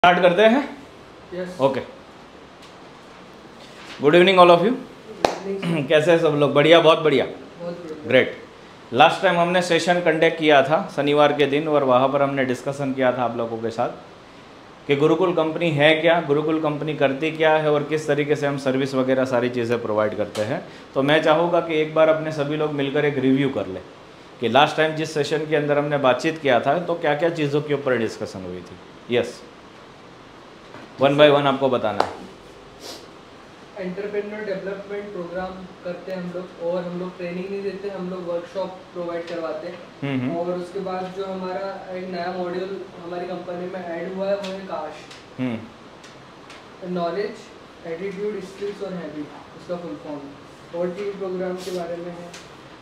Start करते हैं। Yes okay, good evening all of you. कैसे हैं सब लोग? बढ़िया, बहुत बढ़िया, ग्रेट। लास्ट टाइम हमने सेशन कंडक्ट किया था शनिवार के दिन, और वहाँ पर हमने डिस्कशन किया था आप लोगों के साथ कि गुरुकुल कंपनी है क्या, गुरुकुल कंपनी करती क्या है और किस तरीके से हम सर्विस वगैरह सारी चीज़ें प्रोवाइड करते हैं। तो मैं चाहूँगा कि एक बार अपने सभी लोग मिलकर एक रिव्यू कर लें कि लास्ट टाइम जिस सेशन के अंदर हमने बातचीत किया था तो क्या क्या चीज़ों के ऊपर डिस्कशन हुई थी। यस, वन बाय वन आपको बताना है। एंटरप्रेन्योर डेवलपमेंट प्रोग्राम करते हैं हम लोग, और हम लोग ट्रेनिंग नहीं देते, हम लोग वर्कशॉप प्रोवाइड करवाते हैं। और उसके बाद जो हमारा एक नया मॉड्यूल हमारी कंपनी में ऐड हुआ है वो है काश, नॉलेज, एटीट्यूड, स्किल्स और हैबिट, उसका फुल फॉर्म। और टी प्रोग्राम के बारे में है,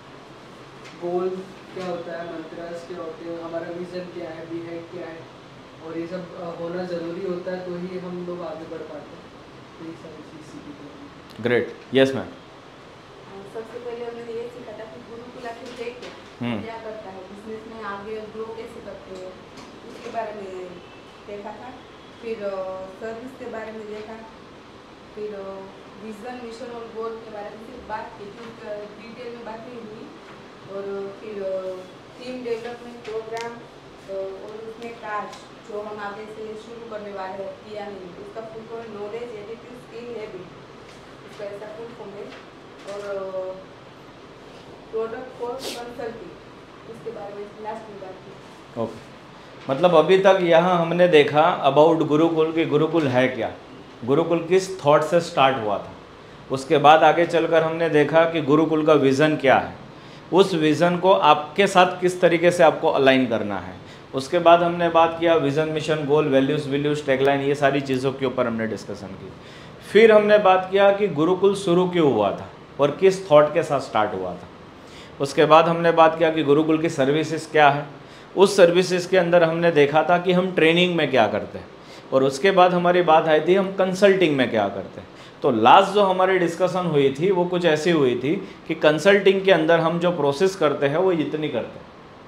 गोल क्या होता है, मंत्रास क्या होते हैं, हमारा विजन क्या है, बीहेड क्या है, और ये सब होना ज़रूरी होता है तो ही हम लोग आगे बढ़ पाते हैं। यही सारी चीज़ सीखी थी। Great, yes ma'am. सबसे पहले हमने ये सीखा था कि गुरुकुल आखिर है क्या करता है, बिजनेस में आगे ग्रो कैसे करते हैं, उसके बारे में देखा था। फिर सर्विस के बारे में देखा, फिर विजन, मिशन और गोल के बारे में सिर्फ बात की, फिर डिटेल में बात नहीं हुई। और फिर टीम डेवलपमेंट प्रोग्राम और उसमें काश जो हम आगे से शुरू करने वाले हैं किया नहीं, उसका full form knowledge, attitude, skill, habit, उसका ऐसा फुल फॉर्म है। और प्रोडक्ट फॉर कंसल्टिंग, उसके बारे में लास्ट में बात की। ओके, मतलब अभी तक यहाँ हमने देखा अबाउट गुरुकुल कि गुरुकुल है क्या, गुरुकुल किस थॉट से स्टार्ट हुआ था। उसके बाद आगे चलकर हमने देखा कि गुरुकुल का विज़न क्या है, उस विज़न को आपके साथ किस तरीके से आपको अलाइन करना है। उसके बाद हमने बात किया vision, mission, goal, values, tagline, ये सारी चीज़ों के ऊपर हमने डिस्कशन की। फिर हमने बात किया कि गुरुकुल शुरू क्यों हुआ था और किस थॉट के साथ स्टार्ट हुआ था। उसके बाद हमने बात किया कि गुरुकुल की सर्विसेज क्या है, उस सर्विसेज के अंदर हमने देखा था कि हम ट्रेनिंग में क्या करते हैं, और उसके बाद हमारी बात आई थी हम कंसल्टिंग में क्या करते हैं। तो लास्ट जो हमारी डिस्कशन हुई थी वो कुछ ऐसी हुई थी कि कंसल्टिंग के अंदर हम जो प्रोसेस करते हैं वो इतनी करते हैं।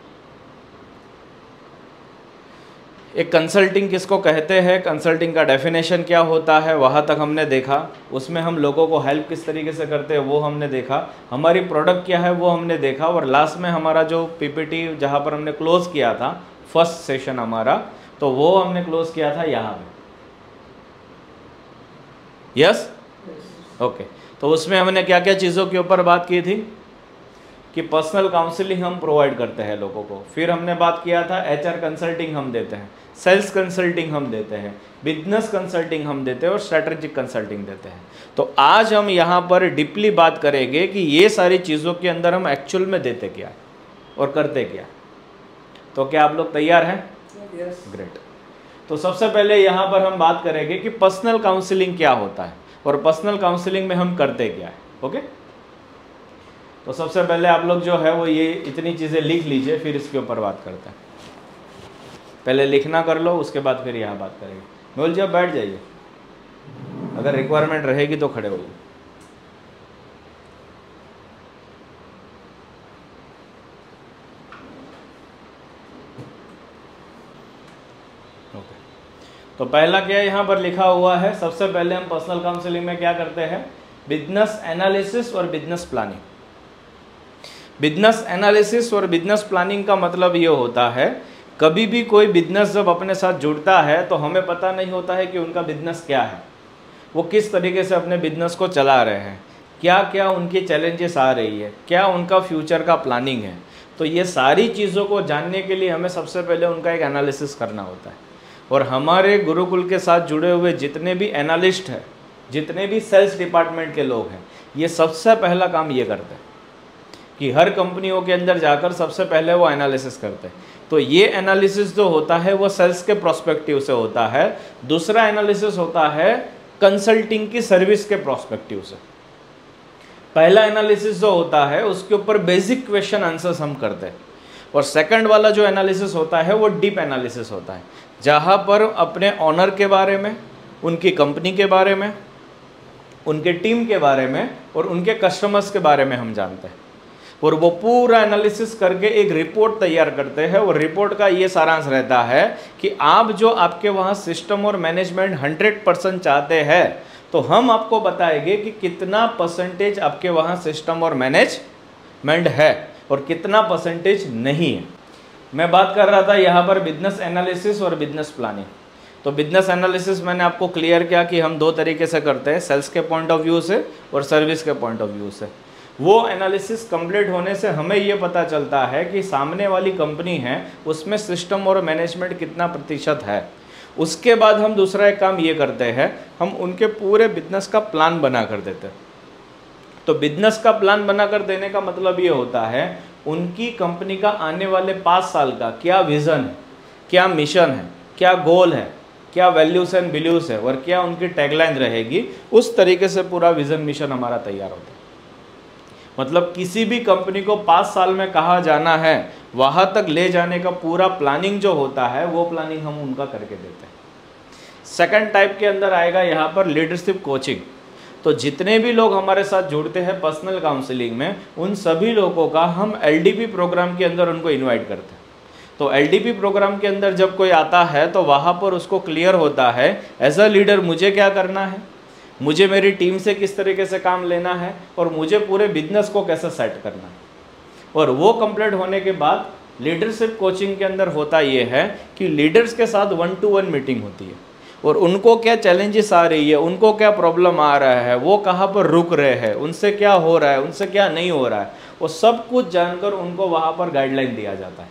एक कंसल्टिंग किसको कहते हैं, कंसल्टिंग का डेफिनेशन क्या होता है, वहाँ तक हमने देखा। उसमें हम लोगों को हेल्प किस तरीके से करते हैं वो हमने देखा, हमारी प्रोडक्ट क्या है वो हमने देखा। और लास्ट में हमारा जो पीपीटी जहाँ पर हमने क्लोज़ किया था फर्स्ट सेशन हमारा, तो वो हमने क्लोज़ किया था यहाँ पे। Yes, okay. तो उसमें हमने क्या क्या चीज़ों के ऊपर बात की थी कि पर्सनल काउंसलिंग हम प्रोवाइड करते हैं लोगों को। फिर हमने बात किया था एचआर कंसल्टिंग हम देते हैं, सेल्स कंसल्टिंग हम देते हैं, बिजनेस कंसल्टिंग हम देते हैं और स्ट्रैटेजिक कंसल्टिंग देते हैं। तो आज हम यहाँ पर डीपली बात करेंगे कि ये सारी चीज़ों के अंदर हम एक्चुअल में देते क्या है और करते क्या। तो क्या आप लोग तैयार हैं? Yes, great. तो सबसे पहले यहाँ पर हम बात करेंगे कि पर्सनल काउंसलिंग क्या होता है और पर्सनल काउंसलिंग में हम करते क्या है। ओके, तो सबसे पहले आप लोग जो है वो ये इतनी चीज़ें लिख लीजिए, फिर इसके ऊपर बात करते हैं। पहले लिखना कर लो, उसके बाद फिर यहाँ बात करेंगे। बोल जी, बैठ जाइए, अगर रिक्वायरमेंट रहेगी तो खड़े होइए। ओके, तो पहला क्या यहाँ पर लिखा हुआ है, सबसे पहले हम पर्सनल काउंसलिंग में क्या करते हैं, बिजनेस एनालिसिस और बिजनेस प्लानिंग। बिजनेस एनालिसिस और बिजनेस प्लानिंग का मतलब ये होता है, कभी भी कोई बिजनेस जब अपने साथ जुड़ता है तो हमें पता नहीं होता है कि उनका बिजनेस क्या है, वो किस तरीके से अपने बिजनेस को चला रहे हैं, क्या क्या उनकी चैलेंजेस आ रही है, क्या उनका फ्यूचर का प्लानिंग है। तो ये सारी चीज़ों को जानने के लिए हमें सबसे पहले उनका एक एनालिसिस करना होता है। और हमारे गुरुकुल के साथ जुड़े हुए जितने भी एनालिस्ट हैं, जितने भी सेल्स डिपार्टमेंट के लोग हैं, ये सबसे पहला काम ये करते हैं कि हर कंपनियों के अंदर जाकर सबसे पहले वो एनालिसिस करते हैं। तो ये एनालिसिस जो होता है वो सेल्स के प्रोस्पेक्टिव से होता है। दूसरा एनालिसिस होता है कंसल्टिंग की सर्विस के प्रोस्पेक्टिव से। पहला एनालिसिस जो होता है उसके ऊपर बेसिक क्वेश्चन आंसर्स हम करते हैं, और सेकंड वाला जो एनालिसिस होता है वो डीप एनालिसिस होता है, जहाँ पर अपने ऑनर के बारे में, उनकी कंपनी के बारे में, उनके टीम के बारे में और उनके कस्टमर्स के बारे में हम जानते हैं। और वो पूरा एनालिसिस करके एक रिपोर्ट तैयार करते हैं। और रिपोर्ट का ये सारांश रहता है कि आप जो आपके वहाँ सिस्टम और मैनेजमेंट 100% चाहते हैं, तो हम आपको बताएंगे कि कितना परसेंटेज आपके वहाँ सिस्टम और मैनेजमेंट है और कितना परसेंटेज नहीं है। मैं बात कर रहा था यहाँ पर बिजनेस एनालिसिस और बिजनेस प्लानिंग। तो बिजनेस एनालिसिस मैंने आपको क्लियर किया कि हम 2 तरीके से करते हैं, सेल्स के पॉइंट ऑफ व्यू से और सर्विस के पॉइंट ऑफ व्यू से। वो एनालिसिस कंप्लीट होने से हमें ये पता चलता है कि सामने वाली कंपनी है उसमें सिस्टम और मैनेजमेंट कितना प्रतिशत है। उसके बाद हम दूसरा एक काम ये करते हैं, हम उनके पूरे बिजनेस का प्लान बना कर देते हैं। तो बिजनेस का प्लान बना कर देने का मतलब ये होता है उनकी कंपनी का आने वाले 5 साल का क्या विज़न है, क्या मिशन है, क्या गोल है, क्या वैल्यूज एंड बिलीव्स है और क्या उनकी टैगलाइन रहेगी, उस तरीके से पूरा विज़न मिशन हमारा तैयार होता है। मतलब किसी भी कंपनी को 5 साल में कहाँ जाना है वहाँ तक ले जाने का पूरा प्लानिंग जो होता है वो प्लानिंग हम उनका करके देते हैं। सेकंड टाइप के अंदर आएगा यहाँ पर लीडरशिप कोचिंग। तो जितने भी लोग हमारे साथ जुड़ते हैं पर्सनल काउंसलिंग में, उन सभी लोगों का हम LDP प्रोग्राम के अंदर उनको इनवाइट करते हैं। तो LDP प्रोग्राम के अंदर जब कोई आता है तो वहाँ पर उसको क्लियर होता है एज अ लीडर मुझे क्या करना है, मुझे मेरी टीम से किस तरीके से काम लेना है और मुझे पूरे बिजनेस को कैसे सेट करना है। और वो कंप्लीट होने के बाद लीडरशिप कोचिंग के अंदर होता ये है कि लीडर्स के साथ 1-to-1 मीटिंग होती है और उनको क्या चैलेंजेस आ रही है, उनको क्या प्रॉब्लम आ रहा है, वो कहाँ पर रुक रहे हैं, उनसे क्या हो रहा है, उनसे क्या नहीं हो रहा है, वो सब कुछ जानकर उनको वहाँ पर गाइडलाइन दिया जाता है।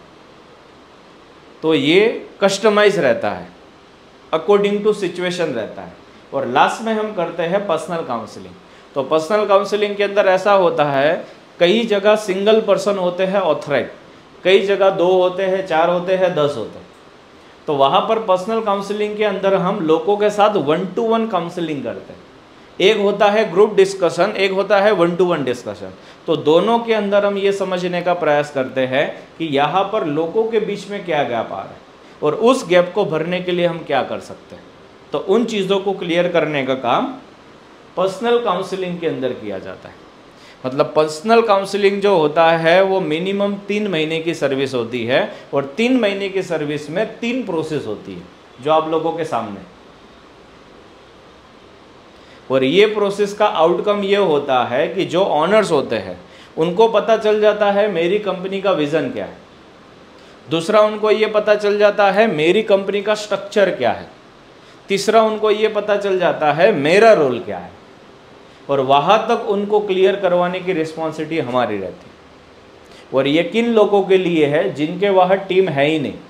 तो ये कस्टमाइज रहता है, अकॉर्डिंग टू सिचुएशन रहता है। और लास्ट में हम करते हैं पर्सनल काउंसलिंग। तो पर्सनल काउंसलिंग के अंदर ऐसा होता है, कई जगह सिंगल पर्सन होते हैं ऑथराइज, कई जगह 2 होते हैं, 4 होते हैं, 10 होते हैं। तो वहाँ पर पर्सनल काउंसलिंग के अंदर हम लोगों के साथ 1-to-1 काउंसलिंग करते हैं। एक होता है ग्रुप डिस्कशन, एक होता है 1-to-1 डिस्कशन। तो दोनों के अंदर हम ये समझने का प्रयास करते हैं कि यहाँ पर लोगों के बीच में क्या गैप आ रहा है और उस गैप को भरने के लिए हम क्या कर सकते हैं। तो उन चीज़ों को क्लियर करने का काम पर्सनल काउंसलिंग के अंदर किया जाता है। मतलब पर्सनल काउंसलिंग जो होता है वो मिनिमम 3 महीने की सर्विस होती है और 3 महीने की सर्विस में 3 प्रोसेस होती है जो आप लोगों के सामने। और ये प्रोसेस का आउटकम ये होता है कि जो ऑनर्स होते हैं उनको पता चल जाता है मेरी कंपनी का विज़न क्या है। दूसरा, उनको ये पता चल जाता है मेरी कंपनी का स्ट्रक्चर क्या है। तीसरा, उनको ये पता चल जाता है मेरा रोल क्या है। और वहाँ तक उनको क्लियर करवाने की रिस्पॉन्सिबिलिटी हमारी रहती है। और ये किन लोगों के लिए है जिनके वहाँ टीम है ही नहीं,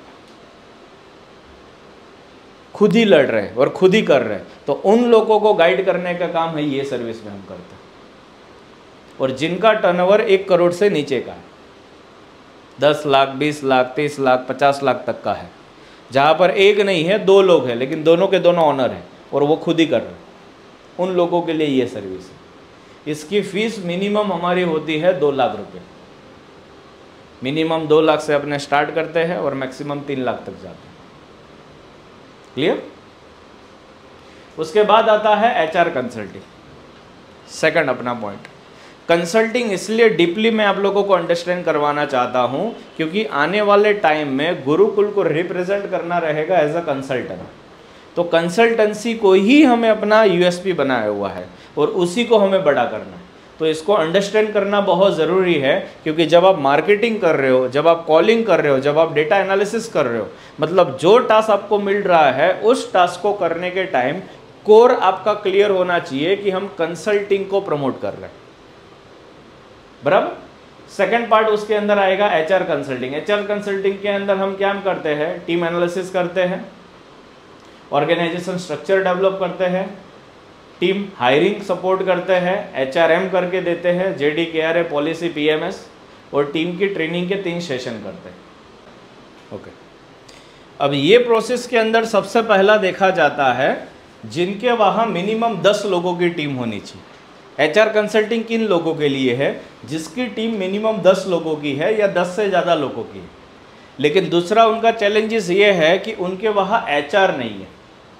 खुद ही लड़ रहे और खुद ही कर रहे, तो उन लोगों को गाइड करने का काम है ये सर्विस में हम करते हैं। और जिनका टर्नओवर 1 करोड़ से नीचे का है, 10 लाख, 20 लाख, 30 लाख, 50 लाख तक का है, जहाँ पर एक नहीं है 2 लोग हैं लेकिन दोनों के दोनों ऑनर हैं और वो खुद ही कर रहे हैं, उन लोगों के लिए ये सर्विस है। इसकी फीस मिनिमम हमारी होती है 2 लाख रुपए। मिनिमम 2 लाख से अपने स्टार्ट करते हैं और मैक्सिमम 3 लाख तक जाते हैं। क्लियर? उसके बाद आता है HR कंसल्टिंग, सेकंड अपना पॉइंट। कंसल्टिंग इसलिए डीपली मैं आप लोगों को अंडरस्टैंड करवाना चाहता हूं क्योंकि आने वाले टाइम में गुरुकुल को रिप्रेजेंट करना रहेगा एज अ कंसल्टेंट। तो कंसल्टेंसी को ही हमें अपना USP बनाया हुआ है और उसी को हमें बड़ा करना है। तो इसको अंडरस्टैंड करना बहुत ज़रूरी है क्योंकि जब आप मार्केटिंग कर रहे हो, जब आप कॉलिंग कर रहे हो, जब आप डेटा एनालिसिस कर रहे हो, मतलब जो टास्क आपको मिल रहा है उस टास्क को करने के टाइम कोर आपका क्लियर होना चाहिए कि हम कंसल्टिंग को प्रमोट कर रहे हैं। बराबर? सेकंड पार्ट उसके अंदर आएगा HR कंसल्टिंग। HR कंसल्टिंग के अंदर हम क्या करते हैं? टीम एनालिसिस करते हैं, ऑर्गेनाइजेशन स्ट्रक्चर डेवलप करते हैं, टीम हायरिंग सपोर्ट करते हैं, HRM करके देते हैं, JD KRA पॉलिसी PMS, और टीम की ट्रेनिंग के 3 सेशन करते हैं। ओके, अब ये प्रोसेस के अंदर सबसे पहला देखा जाता है जिनके वहाँ मिनिमम 10 लोगों की टीम होनी चाहिए। HR कंसल्टिंग किन लोगों के लिए है? जिसकी टीम मिनिमम 10 लोगों की है या 10 से ज़्यादा लोगों की है। लेकिन दूसरा उनका चैलेंजेस ये है कि उनके वहाँ HR नहीं है,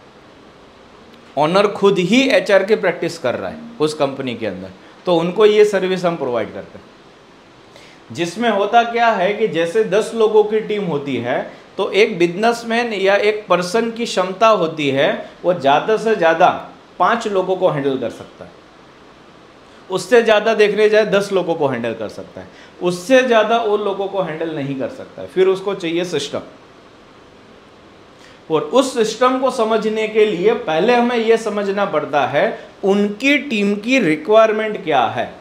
ऑनर खुद ही HR की प्रैक्टिस कर रहा है उस कंपनी के अंदर, तो उनको ये सर्विस हम प्रोवाइड करते हैं। जिसमें होता क्या है कि जैसे 10 लोगों की टीम होती है तो एक बिजनेसमैन या एक पर्सन की क्षमता होती है वो ज़्यादा से ज़्यादा 5 लोगों को हैंडल कर सकता है, उससे ज़्यादा देखने जाए 10 लोगों को हैंडल कर सकता है, उससे ज़्यादा और लोगों को हैंडल नहीं कर सकता है। फिर उसको चाहिए सिस्टम, और उस सिस्टम को समझने के लिए पहले हमें यह समझना पड़ता है उनकी टीम की रिक्वायरमेंट क्या है,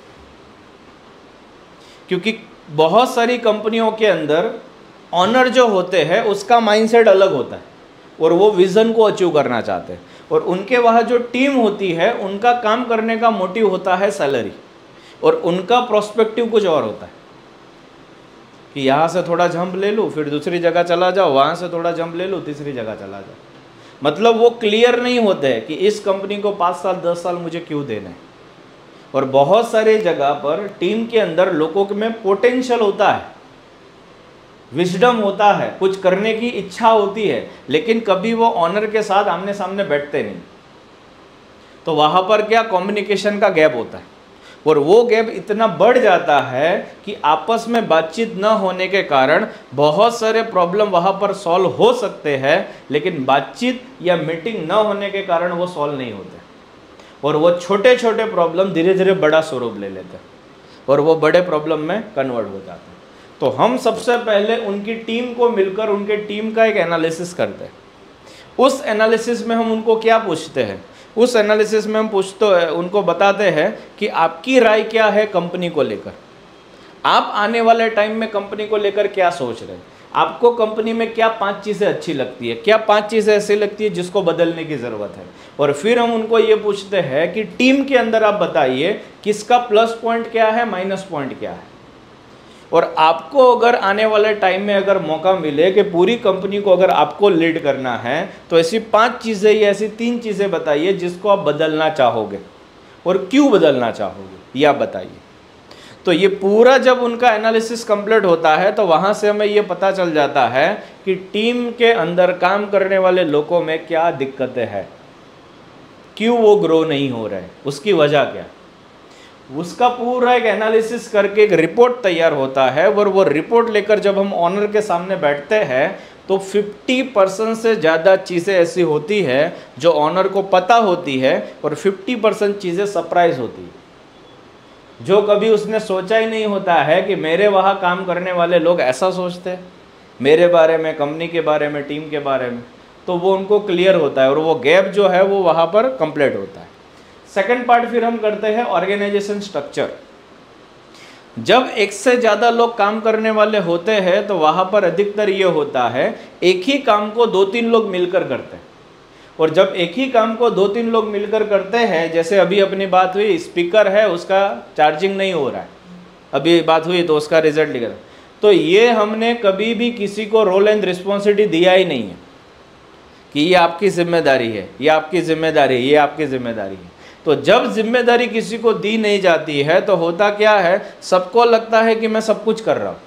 क्योंकि बहुत सारी कंपनियों के अंदर ऑनर जो होते हैं उसका माइंडसेट अलग होता है और वो विजन को अचीव करना चाहते हैं, और उनके वहाँ जो टीम होती है उनका काम करने का मोटिव होता है सैलरी, और उनका प्रोस्पेक्टिव कुछ और होता है कि यहाँ से थोड़ा जंप ले लूँ फिर दूसरी जगह चला जाओ, वहाँ से थोड़ा जंप ले लूँ तीसरी जगह चला जाओ। मतलब वो क्लियर नहीं होते हैं कि इस कंपनी को 5 साल 10 साल मुझे क्यों देना है। और बहुत सारे जगह पर टीम के अंदर लोगों में पोटेंशियल होता है, विजडम होता है, कुछ करने की इच्छा होती है, लेकिन कभी वो ऑनर के साथ आमने सामने बैठते नहीं, तो वहाँ पर क्या कम्युनिकेशन का गैप होता है, और वो गैप इतना बढ़ जाता है कि आपस में बातचीत न होने के कारण बहुत सारे प्रॉब्लम वहाँ पर सॉल्व हो सकते हैं, लेकिन बातचीत या मीटिंग न होने के कारण वो सॉल्व नहीं होते, और वो छोटे छोटे प्रॉब्लम धीरे धीरे बड़ा स्वरूप ले लेते हैं और वो बड़े प्रॉब्लम में कन्वर्ट हो जाते हैं। तो हम सबसे पहले उनकी टीम को मिलकर उनके टीम का एक एनालिसिस करते हैं। उस एनालिसिस में हम उनको क्या पूछते हैं, उस एनालिसिस में हम पूछते हैं, उनको बताते हैं कि आपकी राय क्या है कंपनी को लेकर, आप आने वाले टाइम में कंपनी को लेकर क्या सोच रहे हैं, आपको कंपनी में क्या 5 चीज़ें अच्छी लगती है, क्या 5 चीज़ें ऐसी लगती है जिसको बदलने की ज़रूरत है। और फिर हम उनको ये पूछते हैं कि टीम के अंदर आप बताइए किसका प्लस पॉइंट क्या है, माइनस पॉइंट क्या है। और आपको अगर आने वाले टाइम में अगर मौका मिले कि पूरी कंपनी को अगर आपको लीड करना है तो ऐसी 5 चीज़ें या ऐसी 3 चीज़ें बताइए जिसको आप बदलना चाहोगे और क्यों बदलना चाहोगे, या बताइए। तो ये पूरा जब उनका एनालिसिस कंप्लीट होता है तो वहाँ से हमें ये पता चल जाता है कि टीम के अंदर काम करने वाले लोगों में क्या दिक्कतें हैं, क्यों वो ग्रो नहीं हो रहे, उसकी वजह क्या, उसका पूरा एक एनालिसिस करके एक रिपोर्ट तैयार होता है। और वो रिपोर्ट लेकर जब हम ऑनर के सामने बैठते हैं तो 50% से ज़्यादा चीज़ें ऐसी होती है जो ऑनर को पता होती है, और 50% चीज़ें सरप्राइज होती है जो कभी उसने सोचा ही नहीं होता है कि मेरे वहाँ काम करने वाले लोग ऐसा सोचते हैं मेरे बारे में, कंपनी के बारे में, टीम के बारे में। तो वो उनको क्लियर होता है और वो गैप जो है वो वहाँ पर कंप्लीट होता है। सेकंड पार्ट फिर हम करते हैं ऑर्गेनाइजेशन स्ट्रक्चर। जब एक से ज़्यादा लोग काम करने वाले होते हैं तो वहाँ पर अधिकतर ये होता है एक ही काम को 2-3 लोग मिलकर करते हैं, और जब एक ही काम को 2-3 लोग मिलकर करते हैं, जैसे अभी अपनी बात हुई, स्पीकर है उसका चार्जिंग नहीं हो रहा है, अभी बात हुई तो उसका रिजल्ट लिखा, तो ये हमने कभी भी किसी को रोल एंड रिस्पॉन्सिबिलिटी दिया ही नहीं है कि ये आपकी जिम्मेदारी है, ये आपकी जिम्मेदारी है, ये आपकी जिम्मेदारी है। तो जब जिम्मेदारी किसी को दी नहीं जाती है तो होता क्या है, सबको लगता है कि मैं सब कुछ कर रहा हूँ,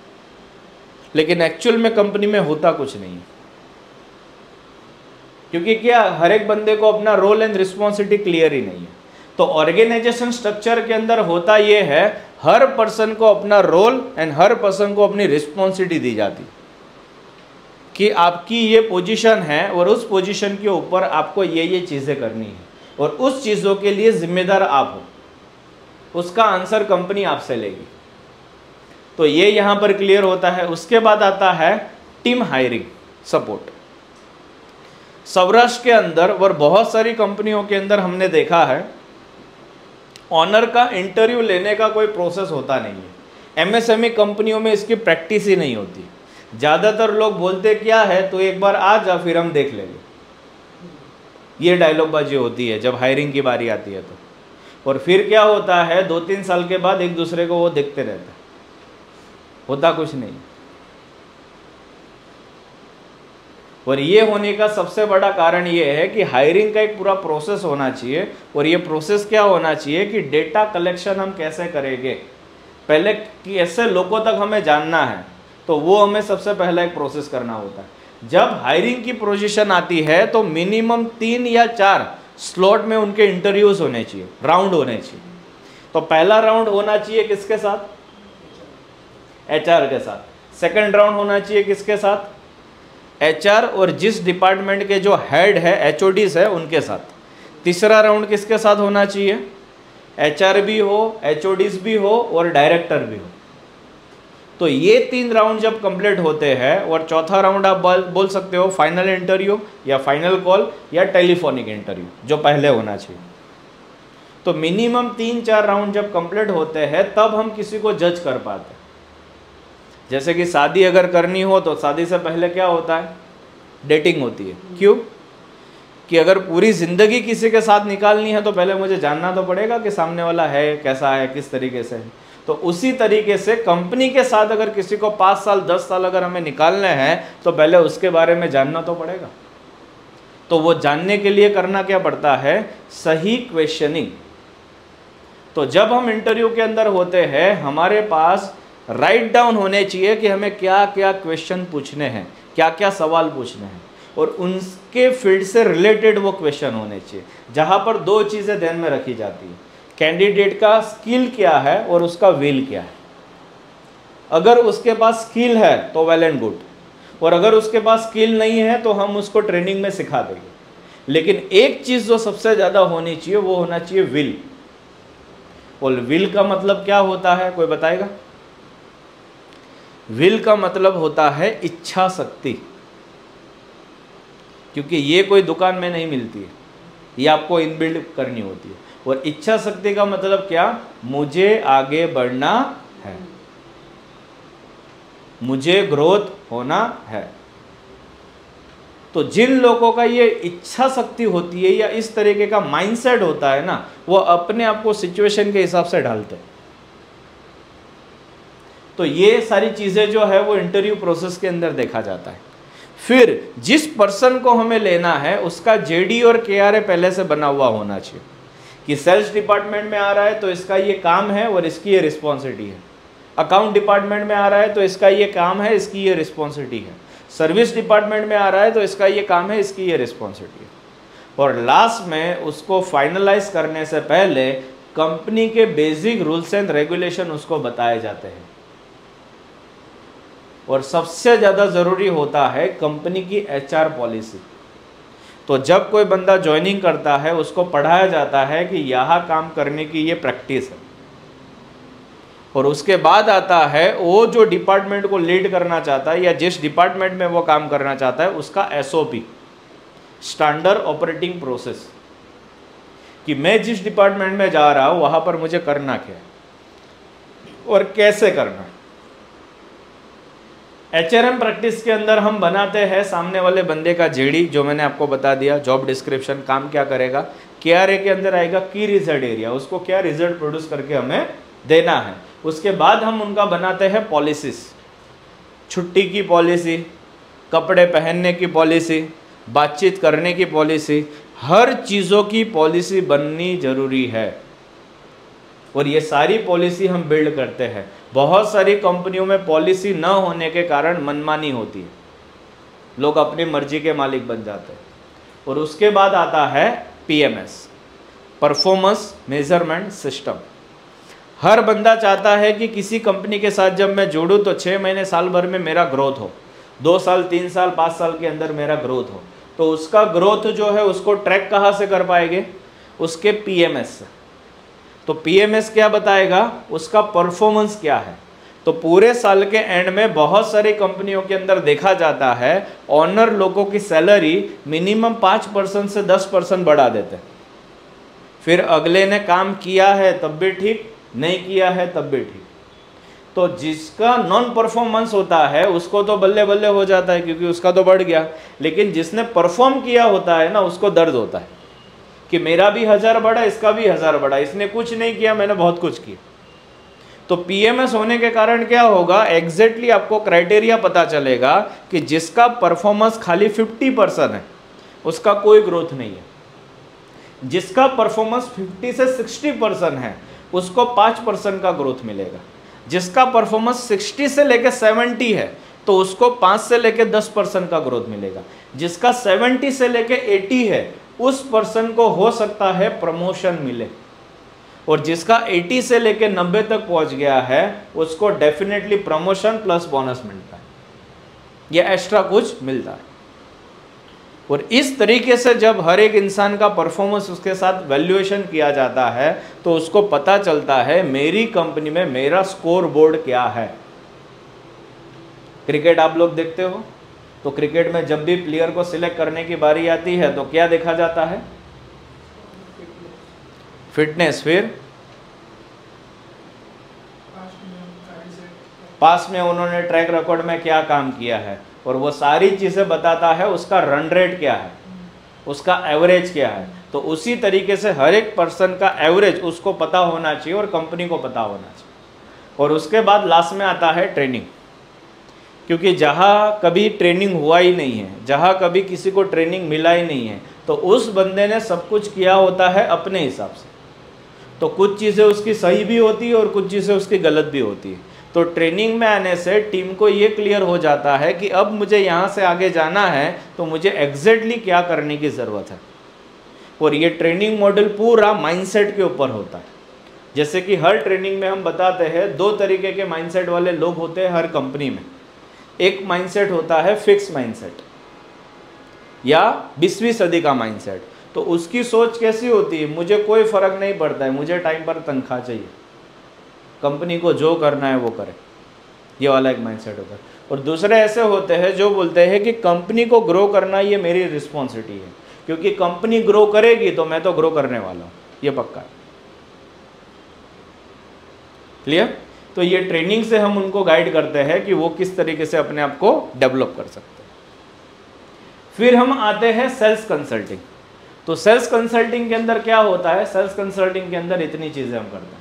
लेकिन एक्चुअल में कंपनी में होता कुछ नहीं है। क्योंकि क्या, हर एक बंदे को अपना रोल एंड रिस्पॉन्सिबिलिटी क्लियर ही नहीं है। तो ऑर्गेनाइजेशन स्ट्रक्चर के अंदर होता ये है, हर पर्सन को अपना रोल एंड हर पर्सन को अपनी रिस्पॉन्सिबिलिटी दी जाती कि आपकी ये पोजीशन है और उस पोजीशन के ऊपर आपको ये चीज़ें करनी है, और उस चीज़ों के लिए जिम्मेदार आप हो, उसका आंसर कंपनी आपसे लेगी। तो ये यहाँ पर क्लियर होता है। उसके बाद आता है टीम हायरिंग सपोर्ट। सौराष्ट्र के अंदर और बहुत सारी कंपनियों के अंदर हमने देखा है ऑनर का इंटरव्यू लेने का कोई प्रोसेस होता नहीं है। एमएसएमई कंपनियों में इसकी प्रैक्टिस ही नहीं होती। ज़्यादातर लोग बोलते क्या है, तो एक बार आ जा फिर हम देख लेंगे, ये डायलॉग बाजी होती है जब हायरिंग की बारी आती है तो। और फिर क्या होता है, 2-3 साल के बाद एक दूसरे को वो देखते रहते हैं, होता कुछ नहीं। और ये होने का सबसे बड़ा कारण ये है कि हायरिंग का एक पूरा प्रोसेस होना चाहिए, और ये प्रोसेस क्या होना चाहिए कि डेटा कलेक्शन हम कैसे करेंगे, पहले कैसे लोगों तक हमें जानना है, तो वो हमें सबसे पहला एक प्रोसेस करना होता है। जब हायरिंग की पोजीशन आती है तो मिनिमम 3 या 4 स्लॉट में उनके इंटरव्यूज होने चाहिए, राउंड होने चाहिए। तो पहला राउंड होना चाहिए किसके साथ, HR के साथ। सेकंड राउंड होना चाहिए किसके साथ? HR और जिस डिपार्टमेंट के जो हेड है, HODs है, उनके साथ। तीसरा राउंड किसके साथ होना चाहिए? HR भी हो, HODs भी हो और डायरेक्टर भी हो। तो ये 3 राउंड जब कंप्लीट होते हैं, और चौथा राउंड आप बोल सकते हो फाइनल इंटरव्यू या फाइनल कॉल या टेलीफोनिक इंटरव्यू, जो पहले होना चाहिए। तो मिनिमम 3-4 राउंड जब कंप्लीट होते हैं तब हम किसी को जज कर पाते हैं। जैसे कि शादी अगर करनी हो तो शादी से पहले क्या होता है? डेटिंग होती है। क्यों? कि अगर पूरी ज़िंदगी किसी के साथ निकालनी है तो पहले मुझे जानना तो पड़ेगा कि सामने वाला है कैसा है, किस तरीके से है। तो उसी तरीके से कंपनी के साथ अगर किसी को 5 साल 10 साल अगर हमें निकालने हैं तो पहले उसके बारे में जानना तो पड़ेगा। तो वो जानने के लिए करना क्या पड़ता है? सही क्वेश्चनिंग। तो जब हम इंटरव्यू के अंदर होते हैं हमारे पास राइट डाउन होने चाहिए कि हमें क्या क्या क्वेश्चन पूछने हैं, क्या क्या सवाल पूछने हैं, और उनके फील्ड से रिलेटेड वो क्वेश्चन होने चाहिए। जहाँ पर 2 चीज़ें ध्यान में रखी जाती है, कैंडिडेट का स्किल क्या है और उसका विल क्या है। अगर उसके पास स्किल है तो वेल एंड गुड, और अगर उसके पास स्किल नहीं है तो हम उसको ट्रेनिंग में सिखा देंगे। लेकिन एक चीज़ जो सबसे ज़्यादा होनी चाहिए वो होना चाहिए विल। और विल का मतलब क्या होता है, कोई बताएगा? विल का मतलब होता है इच्छा शक्ति, क्योंकि ये कोई दुकान में नहीं मिलती है, ये आपको इनबिल्ड करनी होती है। और इच्छा शक्ति का मतलब क्या? मुझे आगे बढ़ना है, मुझे ग्रोथ होना है। तो जिन लोगों का ये इच्छा शक्ति होती है या इस तरीके का माइंडसेट होता है ना, वो अपने आप को सिचुएशन के हिसाब से ढालते हैं। तो ये सारी चीज़ें जो है वो इंटरव्यू प्रोसेस के अंदर देखा जाता है। फिर जिस पर्सन को हमें लेना है उसका JD और KRA पहले से बना हुआ होना चाहिए कि सेल्स डिपार्टमेंट में आ रहा है तो इसका ये काम है और इसकी ये रिस्पॉन्सिबिलिटी है। अकाउंट डिपार्टमेंट में आ रहा है तो इसका ये काम है, इसकी ये रिस्पॉन्सिबिलिटी है। सर्विस डिपार्टमेंट में आ रहा है तो इसका ये काम है, इसकी ये रिस्पॉन्सिबिलिटी है। और लास्ट में उसको फाइनलाइज करने से पहले कंपनी के बेसिक रूल्स एंड रेगुलेशन उसको बताए जाते हैं। और सबसे ज़्यादा ज़रूरी होता है कंपनी की HR पॉलिसी। तो जब कोई बंदा ज्वाइनिंग करता है उसको पढ़ाया जाता है कि यहाँ काम करने की ये प्रैक्टिस है। और उसके बाद आता है वो जो डिपार्टमेंट को लीड करना चाहता है या जिस डिपार्टमेंट में वो काम करना चाहता है उसका SOP, स्टैंडर्ड ऑपरेटिंग प्रोसेस, कि मैं जिस डिपार्टमेंट में जा रहा हूँ वहाँ पर मुझे करना क्या है और कैसे करना है। HRM प्रैक्टिस के अंदर हम बनाते हैं सामने वाले बंदे का JD, जो मैंने आपको बता दिया, जॉब डिस्क्रिप्शन, काम क्या करेगा। KRA के अंदर आएगा की रिजल्ट एरिया, उसको क्या रिजल्ट प्रोड्यूस करके हमें देना है। उसके बाद हम उनका बनाते हैं पॉलिसीज, छुट्टी की पॉलिसी, कपड़े पहनने की पॉलिसी, बातचीत करने की पॉलिसी, हर चीज़ों की पॉलिसी बननी जरूरी है। और ये सारी पॉलिसी हम बिल्ड करते हैं। बहुत सारी कंपनियों में पॉलिसी न होने के कारण मनमानी होती है, लोग अपनी मर्जी के मालिक बन जाते हैं। और उसके बाद आता है PMS, परफॉर्मेंस मेजरमेंट सिस्टम। हर बंदा चाहता है कि किसी कंपनी के साथ जब मैं जुड़ूं तो 6 महीने साल भर में मेरा ग्रोथ हो, 2 साल 3 साल 5 साल के अंदर मेरा ग्रोथ हो। तो उसका ग्रोथ जो है उसको ट्रैक कहाँ से कर पाएंगे? उसके PMS से। तो PMS क्या बताएगा? उसका परफॉर्मेंस क्या है। तो पूरे साल के एंड में बहुत सारी कंपनियों के अंदर देखा जाता है ऑनर लोगों की सैलरी मिनिमम 5% से 10% बढ़ा देते हैं। फिर अगले ने काम किया है तब भी ठीक, नहीं किया है तब भी ठीक। तो जिसका नॉन परफॉर्मेंस होता है उसको तो बल्ले बल्ले हो जाता है क्योंकि उसका तो बढ़ गया, लेकिन जिसने परफॉर्म किया होता है ना उसको दर्द होता है कि मेरा भी 1000 बढ़ा, इसका भी 1000 बढ़ा, इसने कुछ नहीं किया, मैंने बहुत कुछ किया। तो PMS होने के कारण क्या होगा? एग्जैक्टली आपको क्राइटेरिया पता चलेगा कि जिसका परफॉर्मेंस खाली 50% है उसका कोई ग्रोथ नहीं है, जिसका परफॉर्मेंस 50 से 60% है उसको 5% का ग्रोथ मिलेगा, जिसका परफॉर्मेंस 60 से लेकर 70 है तो उसको 5 से लेकर 10% का ग्रोथ मिलेगा, जिसका 70 से लेकर 80 है उस पर्सन को हो सकता है प्रमोशन मिले। और जिसका 80 से लेकर 90 तक पहुंच गया है उसको डेफिनेटली प्रमोशन प्लस बोनस मिलता है, या एक्स्ट्रा कुछ मिलता है। और इस तरीके से जब हर एक इंसान का परफॉर्मेंस उसके साथ वैल्यूएशन किया जाता है तो उसको पता चलता है मेरी कंपनी में मेरा स्कोर बोर्ड क्या है। क्रिकेट आप लोग देखते हो, तो क्रिकेट में जब भी प्लेयर को सिलेक्ट करने की बारी आती है तो क्या देखा जाता है? फिटनेस, फिर पास में उन्होंने ट्रैक रिकॉर्ड में क्या काम किया है, और वो सारी चीज़ें बताता है। उसका रन रेट क्या है, उसका एवरेज क्या है। तो उसी तरीके से हर एक पर्सन का एवरेज उसको पता होना चाहिए और कंपनी को पता होना चाहिए। और उसके बाद लास्ट में आता है ट्रेनिंग, क्योंकि जहाँ कभी ट्रेनिंग हुआ ही नहीं है, जहाँ कभी किसी को ट्रेनिंग मिला ही नहीं है, तो उस बंदे ने सब कुछ किया होता है अपने हिसाब से। तो कुछ चीज़ें उसकी सही भी होती है और कुछ चीज़ें उसकी गलत भी होती है। तो ट्रेनिंग में आने से टीम को ये क्लियर हो जाता है कि अब मुझे यहाँ से आगे जाना है तो मुझे एग्जैक्टली क्या करने की ज़रूरत है। और ये ट्रेनिंग मॉडल पूरा माइंडसेट के ऊपर होता है। जैसे कि हर ट्रेनिंग में हम बताते हैं 2 तरीके के माइंडसेट वाले लोग होते हैं हर कंपनी में। एक माइंडसेट होता है फिक्स माइंडसेट या 20वीं सदी का माइंडसेट। तो उसकी सोच कैसी होती है, मुझे कोई फ़र्क नहीं पड़ता है, मुझे टाइम पर तनख्वाह चाहिए, कंपनी को जो करना है वो करे, ये वाला एक माइंडसेट होता है। और दूसरे ऐसे होते हैं जो बोलते हैं कि कंपनी को ग्रो करना ये मेरी रिस्पॉन्सिबिलिटी है, क्योंकि कंपनी ग्रो करेगी तो मैं तो ग्रो करने वाला हूँ, ये पक्का है। क्लियर? तो ये ट्रेनिंग से हम उनको गाइड करते हैं कि वो किस तरीके से अपने आप को डेवलप कर सकते हैं। फिर हम आते हैं सेल्स कंसल्टिंग। तो सेल्स कंसल्टिंग के अंदर क्या होता है? सेल्स कंसल्टिंग के अंदर इतनी चीजें हम करते हैं।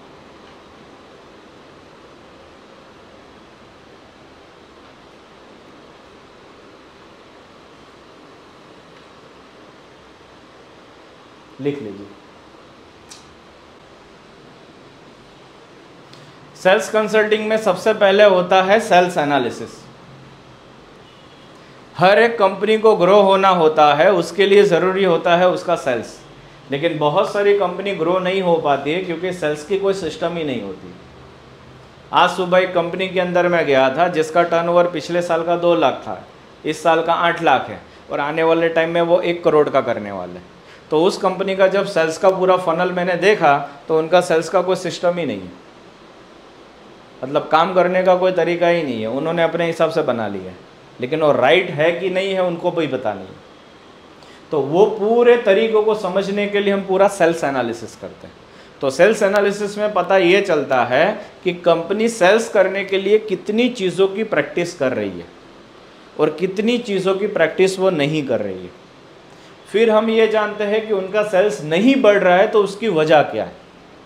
लिख लीजिए। सेल्स कंसल्टिंग में सबसे पहले होता है सेल्स एनालिसिस। हर एक कंपनी को ग्रो होना होता है, उसके लिए ज़रूरी होता है उसका सेल्स। लेकिन बहुत सारी कंपनी ग्रो नहीं हो पाती है क्योंकि सेल्स की कोई सिस्टम ही नहीं होती। आज सुबह एक कंपनी के अंदर मैं गया था जिसका टर्नओवर पिछले साल का 2 लाख था, इस साल का 8 लाख है और आने वाले टाइम में वो 1 करोड़ का करने वाले। तो उस कंपनी का जब सेल्स का पूरा फनल मैंने देखा तो उनका सेल्स का कोई सिस्टम ही नहीं है, मतलब काम करने का कोई तरीका ही नहीं है, उन्होंने अपने हिसाब से बना लिया है, लेकिन वो राइट है कि नहीं है उनको भी पता नहीं। तो वो पूरे तरीकों को समझने के लिए हम पूरा सेल्स एनालिसिस करते हैं। तो सेल्स एनालिसिस में पता ये चलता है कि कंपनी सेल्स करने के लिए कितनी चीज़ों की प्रैक्टिस कर रही है और कितनी चीज़ों की प्रैक्टिस वो नहीं कर रही है। फिर हम ये जानते हैं कि उनका सेल्स नहीं बढ़ रहा है तो उसकी वजह क्या है।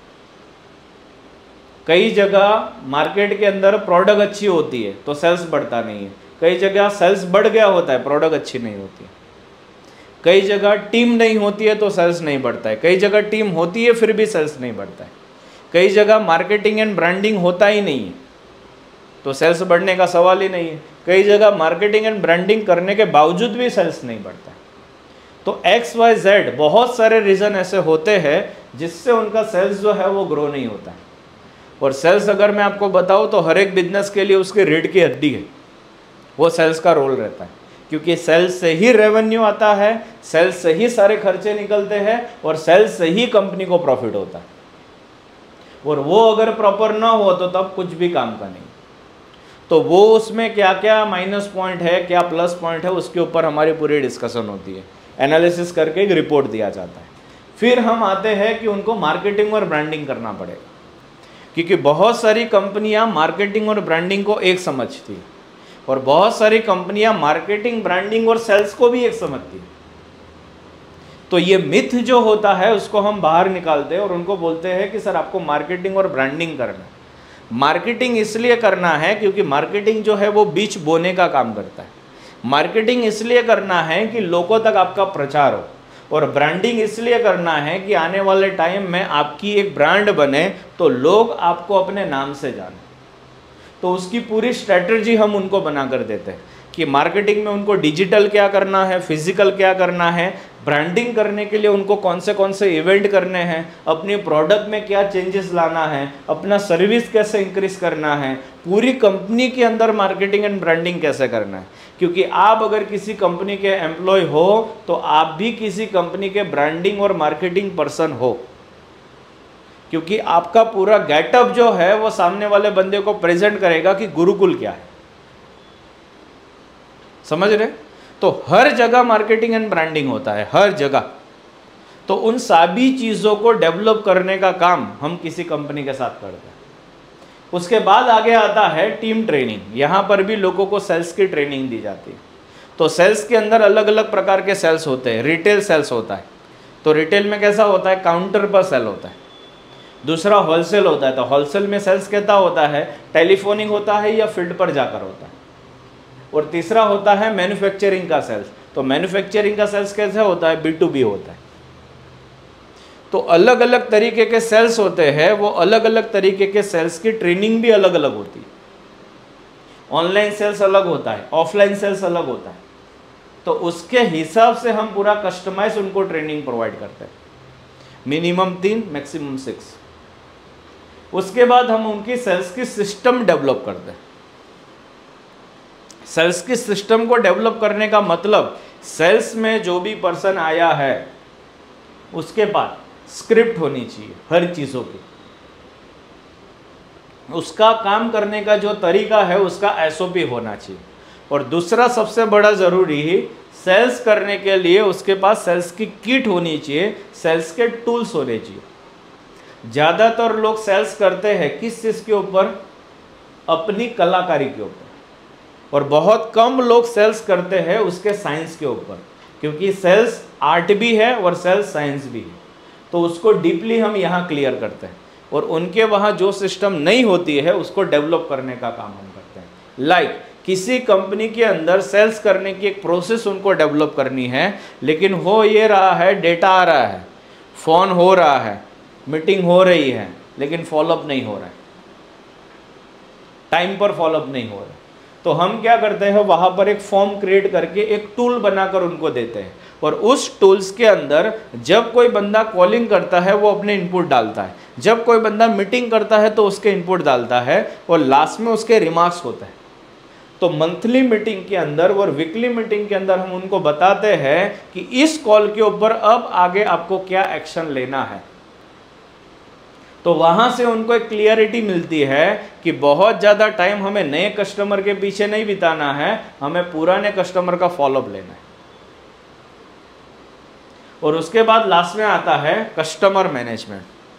कई जगह मार्केट के अंदर प्रोडक्ट अच्छी होती है तो सेल्स बढ़ता नहीं है, कई जगह सेल्स बढ़ गया होता है, प्रोडक्ट अच्छी नहीं होती है, कई जगह टीम नहीं होती है तो सेल्स नहीं बढ़ता है, कई जगह टीम होती है फिर भी सेल्स नहीं बढ़ता है, कई जगह मार्केटिंग एंड ब्रांडिंग होता ही नहीं है तो सेल्स बढ़ने का सवाल ही नहीं है, कई जगह मार्केटिंग एंड ब्रांडिंग करने के बावजूद भी सेल्स नहीं बढ़ता है। तो XYZ बहुत सारे रीज़न ऐसे होते हैं जिससे उनका सेल्स जो है वो ग्रो नहीं होता है। और सेल्स अगर मैं आपको बताऊं तो हर एक बिजनेस के लिए उसके रीढ़ की हड्डी है, वो सेल्स का रोल रहता है, क्योंकि सेल्स से ही रेवेन्यू आता है, सेल्स से ही सारे खर्चे निकलते हैं और सेल्स से ही कंपनी को प्रॉफिट होता है। और वो अगर प्रॉपर ना हो तो तब कुछ भी काम का नहीं। तो वो उसमें क्या क्या माइनस पॉइंट है, क्या प्लस पॉइंट है, उसके ऊपर हमारी पूरी डिस्कशन होती है, एनालिसिस करके एक रिपोर्ट दिया जाता है। फिर हम आते हैं कि उनको मार्केटिंग और ब्रांडिंग करना पड़ेगा, क्योंकि बहुत सारी कंपनियां मार्केटिंग और ब्रांडिंग को एक समझती है और बहुत सारी कंपनियां मार्केटिंग, ब्रांडिंग और सेल्स को भी एक समझती है। तो ये मिथ जो होता है उसको हम बाहर निकालते हैं और उनको बोलते हैं कि सर आपको मार्केटिंग और ब्रांडिंग करना है। मार्केटिंग इसलिए करना है क्योंकि मार्केटिंग जो है वो बीज बोने का काम करता है, मार्केटिंग इसलिए करना है कि लोगों तक आपका प्रचार हो, और ब्रांडिंग इसलिए करना है कि आने वाले टाइम में आपकी एक ब्रांड बने तो लोग आपको अपने नाम से जाने। तो उसकी पूरी स्ट्रेटजी हम उनको बना कर देते हैं। कि मार्केटिंग में उनको डिजिटल क्या करना है, फिजिकल क्या करना है, ब्रांडिंग करने के लिए उनको कौन से इवेंट करने हैं, अपनी प्रोडक्ट में क्या चेंजेस लाना है, अपना सर्विस कैसे इंक्रीज करना है, पूरी कंपनी के अंदर मार्केटिंग एंड ब्रांडिंग कैसे करना है। क्योंकि आप अगर किसी कंपनी के एम्प्लॉय हो तो आप भी किसी कंपनी के ब्रांडिंग और मार्केटिंग पर्सन हो, क्योंकि आपका पूरा गेटअप जो है वो सामने वाले बंदे को प्रेजेंट करेगा कि गुरुकुल क्या है। समझ रहे? तो हर जगह मार्केटिंग एंड ब्रांडिंग होता है, हर जगह। तो उन सभी चीज़ों को डेवलप करने का काम हम किसी कंपनी के साथ करते हैं। उसके बाद आगे आता है टीम ट्रेनिंग। यहाँ पर भी लोगों को सेल्स की ट्रेनिंग दी जाती है। तो सेल्स के अंदर अलग अलग प्रकार के सेल्स होते हैं। रिटेल सेल्स होता है, तो रिटेल में कैसा होता है, काउंटर पर सेल होता है। दूसरा होलसेल होता है, तो होलसेल में सेल्स कैसा होता है, टेलीफोनिक होता है या फील्ड पर जाकर होता है। और तीसरा होता है मैन्युफैक्चरिंग का सेल्स। तो मैन्युफैक्चरिंग का सेल्स कैसे होता है, B2B होता है। तो अलग अलग तरीके के सेल्स होते हैं, वो अलग अलग तरीके के सेल्स की ट्रेनिंग भी अलग अलग होती है। ऑनलाइन सेल्स अलग होता है, ऑफलाइन सेल्स अलग होता है। तो उसके हिसाब से हम पूरा कस्टमाइज उनको ट्रेनिंग प्रोवाइड करते हैं, मिनिमम 3 मैक्सिमम 6। उसके बाद हम उनकी सेल्स की सिस्टम डेवलप करते हैं। सेल्स की सिस्टम को डेवलप करने का मतलब, सेल्स में जो भी पर्सन आया है उसके पास स्क्रिप्ट होनी चाहिए हर चीज़ों की। उसका काम करने का जो तरीका है उसका SOP होना चाहिए। और दूसरा सबसे बड़ा ज़रूरी ही, सेल्स करने के लिए उसके पास सेल्स की किट होनी चाहिए, सेल्स के टूल्स होने चाहिए। ज़्यादातर लोग सेल्स करते हैं किस चीज़ के ऊपर, अपनी कलाकारी के ऊपर। और बहुत कम लोग सेल्स करते हैं उसके साइंस के ऊपर, क्योंकि सेल्स आर्ट भी है और सेल्स साइंस भी है। तो उसको डीपली हम यहाँ क्लियर करते हैं, और उनके वहाँ जो सिस्टम नहीं होती है उसको डेवलप करने का काम हम करते हैं। लाइक किसी कंपनी के अंदर सेल्स करने की एक प्रोसेस उनको डेवलप करनी है, लेकिन हो ये रहा है, डेटा आ रहा है, फ़ोन हो रहा है, मीटिंग हो रही है, लेकिन फॉलोअप नहीं हो रहा है, टाइम पर फॉलोअप नहीं हो रहा है। तो हम क्या करते हैं, वहाँ पर एक फॉर्म क्रिएट करके एक टूल बनाकर उनको देते हैं। और उस टूल्स के अंदर जब कोई बंदा कॉलिंग करता है वो अपने इनपुट डालता है, जब कोई बंदा मीटिंग करता है तो उसके इनपुट डालता है, और लास्ट में उसके रिमार्क्स होते हैं। तो मंथली मीटिंग के अंदर और वीकली मीटिंग के अंदर हम उनको बताते हैं कि इस कॉल के ऊपर अब आगे आपको क्या एक्शन लेना है। तो वहाँ से उनको एक क्लियरिटी मिलती है कि बहुत ज़्यादा टाइम हमें नए कस्टमर के पीछे नहीं बिताना है, हमें पुराने कस्टमर का फॉलोअप लेना है। और उसके बाद लास्ट में आता है कस्टमर मैनेजमेंट।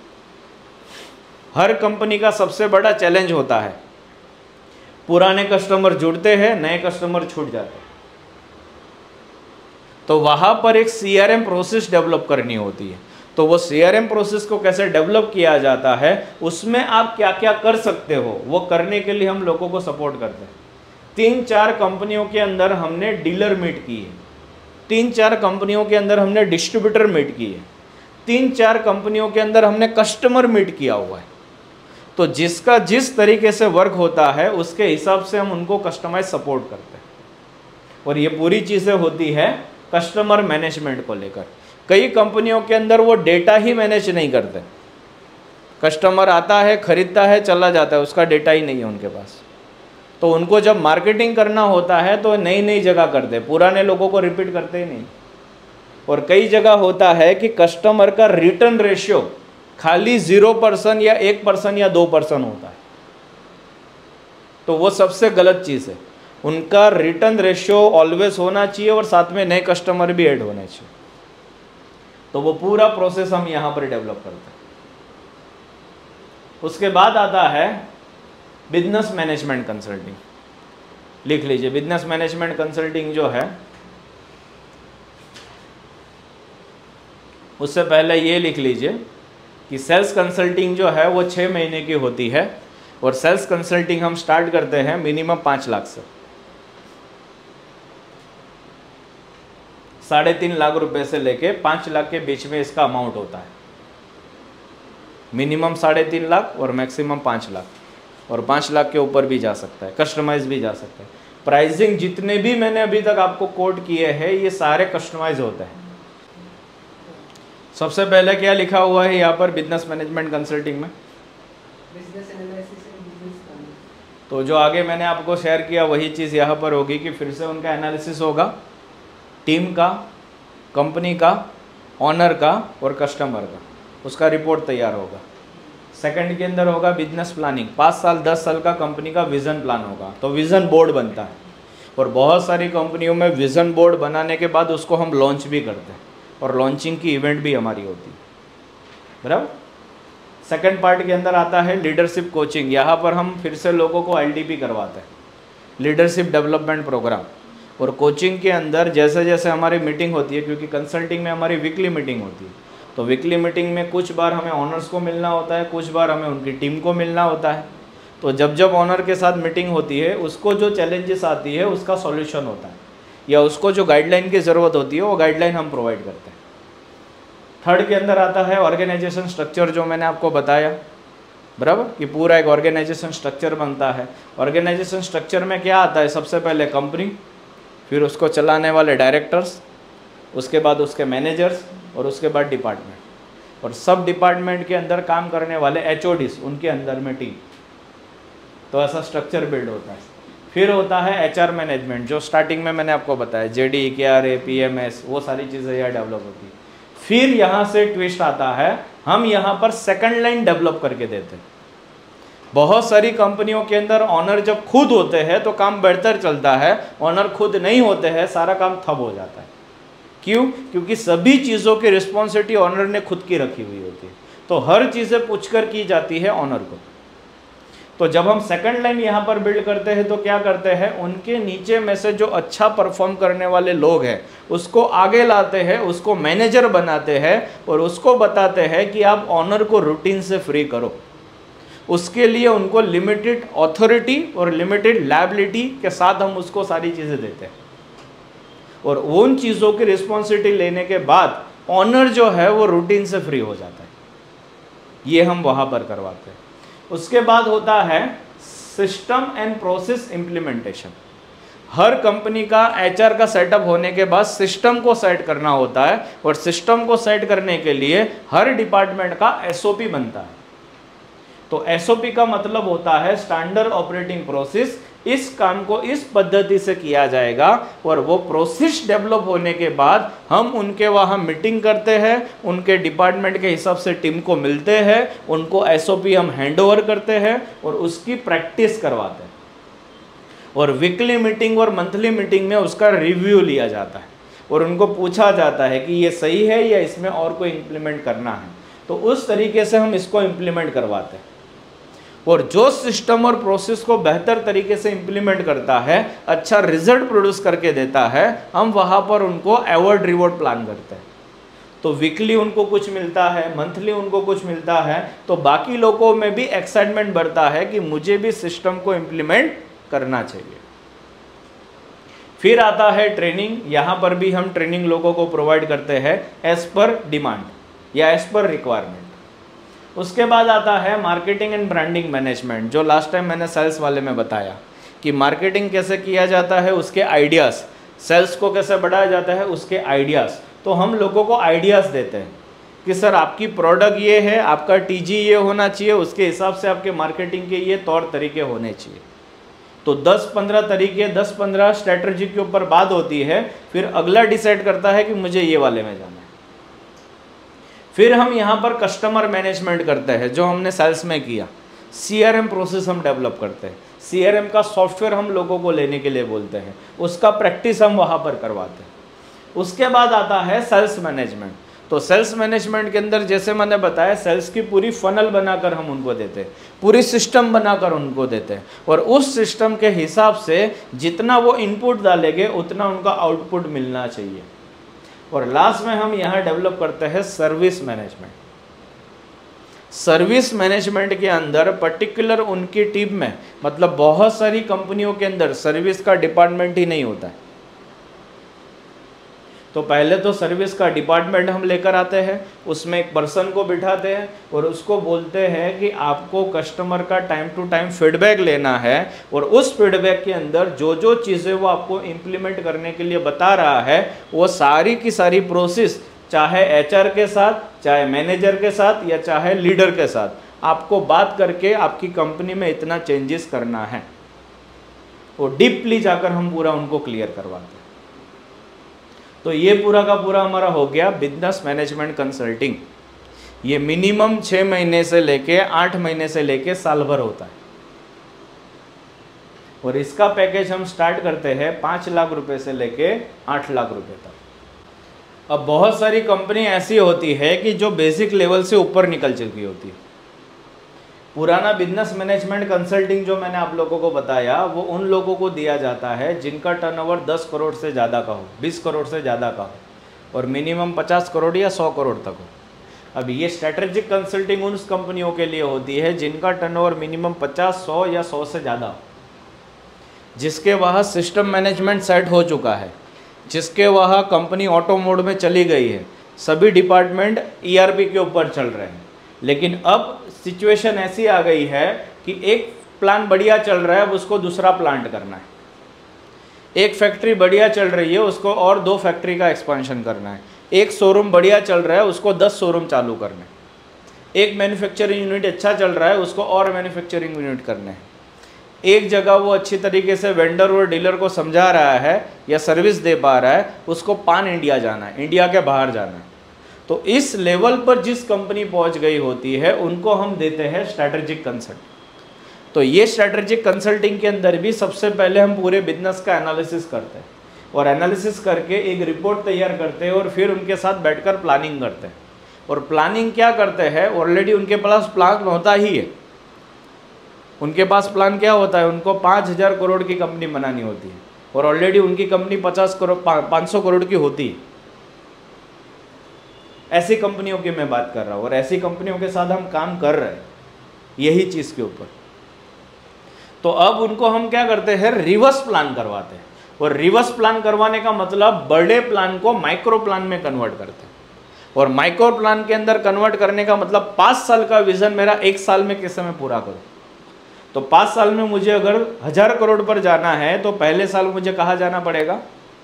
हर कंपनी का सबसे बड़ा चैलेंज होता है, पुराने कस्टमर जुड़ते हैं, नए कस्टमर छूट जाते हैं। तो वहाँ पर एक CRM प्रोसेस डेवलप करनी होती है। तो वो CRM प्रोसेस को कैसे डेवलप किया जाता है, उसमें आप क्या क्या कर सकते हो, वो करने के लिए हम लोगों को सपोर्ट करते हैं। 3-4 कंपनियों के अंदर हमने डीलर मीट की है, 3-4 कंपनियों के अंदर हमने डिस्ट्रीब्यूटर मीट की है, 3-4 कंपनियों के अंदर हमने कस्टमर मीट किया हुआ है। तो जिसका जिस तरीके से वर्क होता है उसके हिसाब से हम उनको कस्टमाइज सपोर्ट करते हैं। और ये पूरी चीज़ें होती है कस्टमर मैनेजमेंट को लेकर। कई कंपनियों के अंदर वो डेटा ही मैनेज नहीं करते, कस्टमर आता है, खरीदता है, चला जाता है, उसका डेटा ही नहीं है उनके पास। तो उनको जब मार्केटिंग करना होता है तो नई नई जगह करते, पुराने लोगों को रिपीट करते ही नहीं। और कई जगह होता है कि कस्टमर का रिटर्न रेशियो खाली 0% या 1% या 2% होता है। तो वो सबसे गलत चीज़ है। उनका रिटर्न रेशियो ऑलवेज होना चाहिए और साथ में नए कस्टमर भी ऐड होने चाहिए। तो वो पूरा प्रोसेस हम यहाँ पर डेवलप करते हैं। उसके बाद आता है बिजनेस मैनेजमेंट कंसल्टिंग। लिख लीजिए, बिजनेस मैनेजमेंट कंसल्टिंग जो है, उससे पहले ये लिख लीजिए कि सेल्स कंसल्टिंग जो है वो 6 महीने की होती है। और सेल्स कंसल्टिंग हम स्टार्ट करते हैं मिनिमम 5 लाख से, 3.5 लाख रुपए से लेके 5 लाख के बीच में इसका अमाउंट होता है। मिनिमम 3.5 लाख और मैक्सिमम 5 लाख, और 5 लाख के ऊपर भी जा सकता है, कस्टमाइज भी जा सकता है। प्राइसिंग जितने भी मैंने अभी तक आपको कोट किए हैं ये सारे कस्टमाइज होते हैं। सबसे पहले क्या लिखा हुआ है यहाँ पर बिजनेस मैनेजमेंट कंसल्टिंग में? Business analysis and business planning. तो जो आगे मैंने आपको शेयर किया वही चीज़ यहाँ पर होगी कि फिर से उनका एनालिसिस होगा, टीम का, कंपनी का, ऑनर का और कस्टमर का, उसका रिपोर्ट तैयार होगा। सेकंड के अंदर होगा बिजनेस प्लानिंग, 5 साल 10 साल का कंपनी का विज़न प्लान होगा, तो विज़न बोर्ड बनता है। और बहुत सारी कंपनियों में विज़न बोर्ड बनाने के बाद उसको हम लॉन्च भी करते हैं और लॉन्चिंग की इवेंट भी हमारी होती है, बराबर। सेकंड पार्ट के अंदर आता है लीडरशिप कोचिंग। यहाँ पर हम फिर से लोगों को LDP करवाते हैं, लीडरशिप डेवलपमेंट प्रोग्राम। और कोचिंग के अंदर जैसे जैसे हमारी मीटिंग होती है, क्योंकि कंसल्टिंग में हमारी वीकली मीटिंग होती है, तो वीकली मीटिंग में कुछ बार हमें ऑनर्स को मिलना होता है, कुछ बार हमें उनकी टीम को मिलना होता है। तो जब जब ऑनर के साथ मीटिंग होती है, उसको जो चैलेंजेस आती है उसका सॉल्यूशन होता है, या उसको जो गाइडलाइन की ज़रूरत होती है वो गाइडलाइन हम प्रोवाइड करते हैं। थर्ड के अंदर आता है ऑर्गेनाइजेशन स्ट्रक्चर, जो मैंने आपको बताया, बराबर, कि पूरा एक ऑर्गेनाइजेशन स्ट्रक्चर बनता है। ऑर्गेनाइजेशन स्ट्रक्चर में क्या आता है? सबसे पहले कंपनी, फिर उसको चलाने वाले डायरेक्टर्स, उसके बाद उसके मैनेजर्स और उसके बाद डिपार्टमेंट, और सब डिपार्टमेंट के अंदर काम करने वाले HODs, उनके अंदर में टीम। तो ऐसा स्ट्रक्चर बिल्ड होता है। फिर होता है HR मैनेजमेंट, जो स्टार्टिंग में मैंने आपको बताया, JD, KRA, PMS, वो सारी चीज़ें यहाँ डेवलप होती है। फिर यहाँ से ट्विस्ट आता है, हम यहाँ पर सेकंड लाइन डेवलप करके देते हैं। बहुत सारी कंपनियों के अंदर ऑनर जब खुद होते हैं तो काम बेहतर चलता है, ऑनर खुद नहीं होते हैं सारा काम ठप हो जाता है। क्यों? क्योंकि सभी चीज़ों की रिस्पॉन्सिबिलिटी ऑनर ने खुद की रखी हुई होती है, तो हर चीज़ें पूछकर की जाती है ऑनर को। तो जब हम सेकंड लाइन यहाँ पर बिल्ड करते हैं तो क्या करते हैं, उनके नीचे में से जो अच्छा परफॉर्म करने वाले लोग हैं उसको आगे लाते हैं, उसको मैनेजर बनाते हैं और उसको बताते हैं कि आप ऑनर को रूटीन से फ्री करो। उसके लिए उनको लिमिटेड अथॉरिटी और लिमिटेड लायबिलिटी के साथ हम उसको सारी चीज़ें देते हैं, और उन चीज़ों की रिस्पॉन्सिबिलिटी लेने के बाद ऑनर जो है वो रूटीन से फ्री हो जाता है। ये हम वहाँ पर करवाते हैं। उसके बाद होता है सिस्टम एंड प्रोसेस इम्प्लीमेंटेशन। हर कंपनी का HR का सेटअप होने के बाद सिस्टम को सेट करना होता है, और सिस्टम को सेट करने के लिए हर डिपार्टमेंट का SOP बनता है। तो SOP का मतलब होता है स्टैंडर्ड ऑपरेटिंग प्रोसेस। इस काम को इस पद्धति से किया जाएगा, और वो प्रोसेस डेवलप होने के बाद हम उनके वहाँ मीटिंग करते हैं, उनके डिपार्टमेंट के हिसाब से टीम को मिलते हैं, उनको SOP हम हैंडओवर करते हैं और उसकी प्रैक्टिस करवाते हैं, और वीकली मीटिंग और मंथली मीटिंग में उसका रिव्यू लिया जाता है और उनको पूछा जाता है कि ये सही है या इसमें और कोई इम्प्लीमेंट करना है। तो उस तरीके से हम इसको इम्प्लीमेंट करवाते हैं, और जो सिस्टम और प्रोसेस को बेहतर तरीके से इम्प्लीमेंट करता है, अच्छा रिजल्ट प्रोड्यूस करके देता है, हम वहाँ पर उनको अवार्ड रिवॉर्ड प्लान करते हैं। तो वीकली उनको कुछ मिलता है, मंथली उनको कुछ मिलता है, तो बाकी लोगों में भी एक्साइटमेंट बढ़ता है कि मुझे भी सिस्टम को इम्प्लीमेंट करना चाहिए। फिर आता है ट्रेनिंग। यहाँ पर भी हम ट्रेनिंग लोगों को प्रोवाइड करते हैं एज पर डिमांड या एज पर रिक्वायरमेंट। उसके बाद आता है मार्केटिंग एंड ब्रांडिंग मैनेजमेंट, जो लास्ट टाइम मैंने सेल्स वाले में बताया कि मार्केटिंग कैसे किया जाता है, उसके आइडियाज़, सेल्स को कैसे बढ़ाया जाता है, उसके आइडियाज़। तो हम लोगों को आइडियाज़ देते हैं कि सर आपकी प्रोडक्ट ये है, आपका TG ये होना चाहिए, उसके हिसाब से आपके मार्केटिंग के ये तौर तरीके होने चाहिए। तो 10-15 तरीके, 10-15 स्ट्रेटजी के ऊपर बात होती है, फिर अगला डिसाइड करता है कि मुझे ये वाले में जाना है। फिर हम यहाँ पर कस्टमर मैनेजमेंट करते हैं, जो हमने सेल्स में किया। CRM प्रोसेस हम डेवलप करते हैं, CRM का सॉफ्टवेयर हम लोगों को लेने के लिए बोलते हैं, उसका प्रैक्टिस हम वहाँ पर करवाते हैं। उसके बाद आता है सेल्स मैनेजमेंट। तो सेल्स मैनेजमेंट के अंदर जैसे मैंने बताया, सेल्स की पूरी फनल बनाकर हम उनको देते हैं, पूरी सिस्टम बनाकर उनको देते हैं, और उस सिस्टम के हिसाब से जितना वो इनपुट डालेंगे उतना उनका आउटपुट मिलना चाहिए। और लास्ट में हम यहाँ डेवलप करते हैं सर्विस मैनेजमेंट। सर्विस मैनेजमेंट के अंदर पर्टिकुलर उनकी टीम में, मतलब बहुत सारी कंपनियों के अंदर सर्विस का डिपार्टमेंट ही नहीं होता है। तो पहले तो सर्विस का डिपार्टमेंट हम लेकर आते हैं, उसमें एक पर्सन को बिठाते हैं और उसको बोलते हैं कि आपको कस्टमर का टाइम टू टाइम फीडबैक लेना है, और उस फीडबैक के अंदर जो जो चीज़ें वो आपको इम्प्लीमेंट करने के लिए बता रहा है वो सारी की सारी प्रोसेस, चाहे एचआर के साथ, चाहे मैनेजर के साथ, या चाहे लीडर के साथ, आपको बात करके आपकी कंपनी में इतना चेंजेस करना है, वो डीपली जाकर हम पूरा उनको क्लियर करवाते हैं। तो ये पूरा का पूरा हमारा हो गया बिजनेस मैनेजमेंट कंसल्टिंग। ये मिनिमम 6 महीने से लेके 8 महीने से लेके साल भर होता है, और इसका पैकेज हम स्टार्ट करते हैं 5 लाख रुपए से लेके 8 लाख रुपए तक। अब बहुत सारी कंपनी ऐसी होती है कि जो बेसिक लेवल से ऊपर निकल चुकी होती है। पुराना बिजनेस मैनेजमेंट कंसल्टिंग जो मैंने आप लोगों को बताया वो उन लोगों को दिया जाता है जिनका टर्नओवर 10 करोड़ से ज़्यादा का हो, 20 करोड़ से ज़्यादा का हो, और मिनिमम 50 करोड़ या 100 करोड़ तक हो। अब ये स्ट्रेटेजिक कंसल्टिंग उन कंपनियों के लिए होती है जिनका टर्नओवर मिनिमम 50, 100 या 100 से ज़्यादा हो, जिसके वहाँ सिस्टम मैनेजमेंट सेट हो चुका है, जिसके वहाँ कंपनी ऑटो मोड में चली गई है, सभी डिपार्टमेंट ERP के ऊपर चल रहे हैं। लेकिन अब सिचुएशन ऐसी आ गई है कि एक प्लान बढ़िया चल रहा है, उसको दूसरा प्लांट करना है, एक फैक्ट्री बढ़िया चल रही है, उसको और 2 फैक्ट्री का एक्सपेंशन करना है, एक शोरूम बढ़िया चल रहा है, उसको 10 शोरूम चालू करना है, एक मैन्युफैक्चरिंग यूनिट अच्छा चल रहा है, उसको और मैन्युफैक्चरिंग यूनिट करने हैं, एक जगह वो अच्छी तरीके से वेंडर और डीलर को समझा रहा है या सर्विस दे पा रहा है, उसको पान इंडिया जाना है, इंडिया के बाहर जाना है। तो इस लेवल पर जिस कंपनी पहुंच गई होती है उनको हम देते हैं स्ट्रैटेजिक कंसल्ट। तो ये स्ट्रैटेजिक कंसल्टिंग के अंदर भी सबसे पहले हम पूरे बिजनेस का एनालिसिस करते हैं, और एनालिसिस करके एक रिपोर्ट तैयार करते हैं, और फिर उनके साथ बैठकर प्लानिंग करते हैं। और प्लानिंग क्या करते हैं, ऑलरेडी उनके पास प्लान होता ही है। उनके पास प्लान क्या होता है, उनको 5000 करोड़ की कंपनी बनानी होती है, और ऑलरेडी उनकी कंपनी 500 करोड़ की होती है। ऐसी कंपनियों की मैं बात कर रहा हूँ, और ऐसी कंपनियों के साथ हम काम कर रहे हैं यही चीज़ के ऊपर। तो अब उनको हम क्या करते हैं, रिवर्स प्लान करवाते हैं। और रिवर्स प्लान करवाने का मतलब बड़े प्लान को माइक्रो प्लान में कन्वर्ट करते हैं, और माइक्रो प्लान के अंदर कन्वर्ट करने का मतलब 5 साल का विजन मेरा 1 साल में कैसे मैं पूरा करूँ। तो 5 साल में मुझे अगर 1000 करोड़ पर जाना है तो पहले साल मुझे कहाँ जाना पड़ेगा,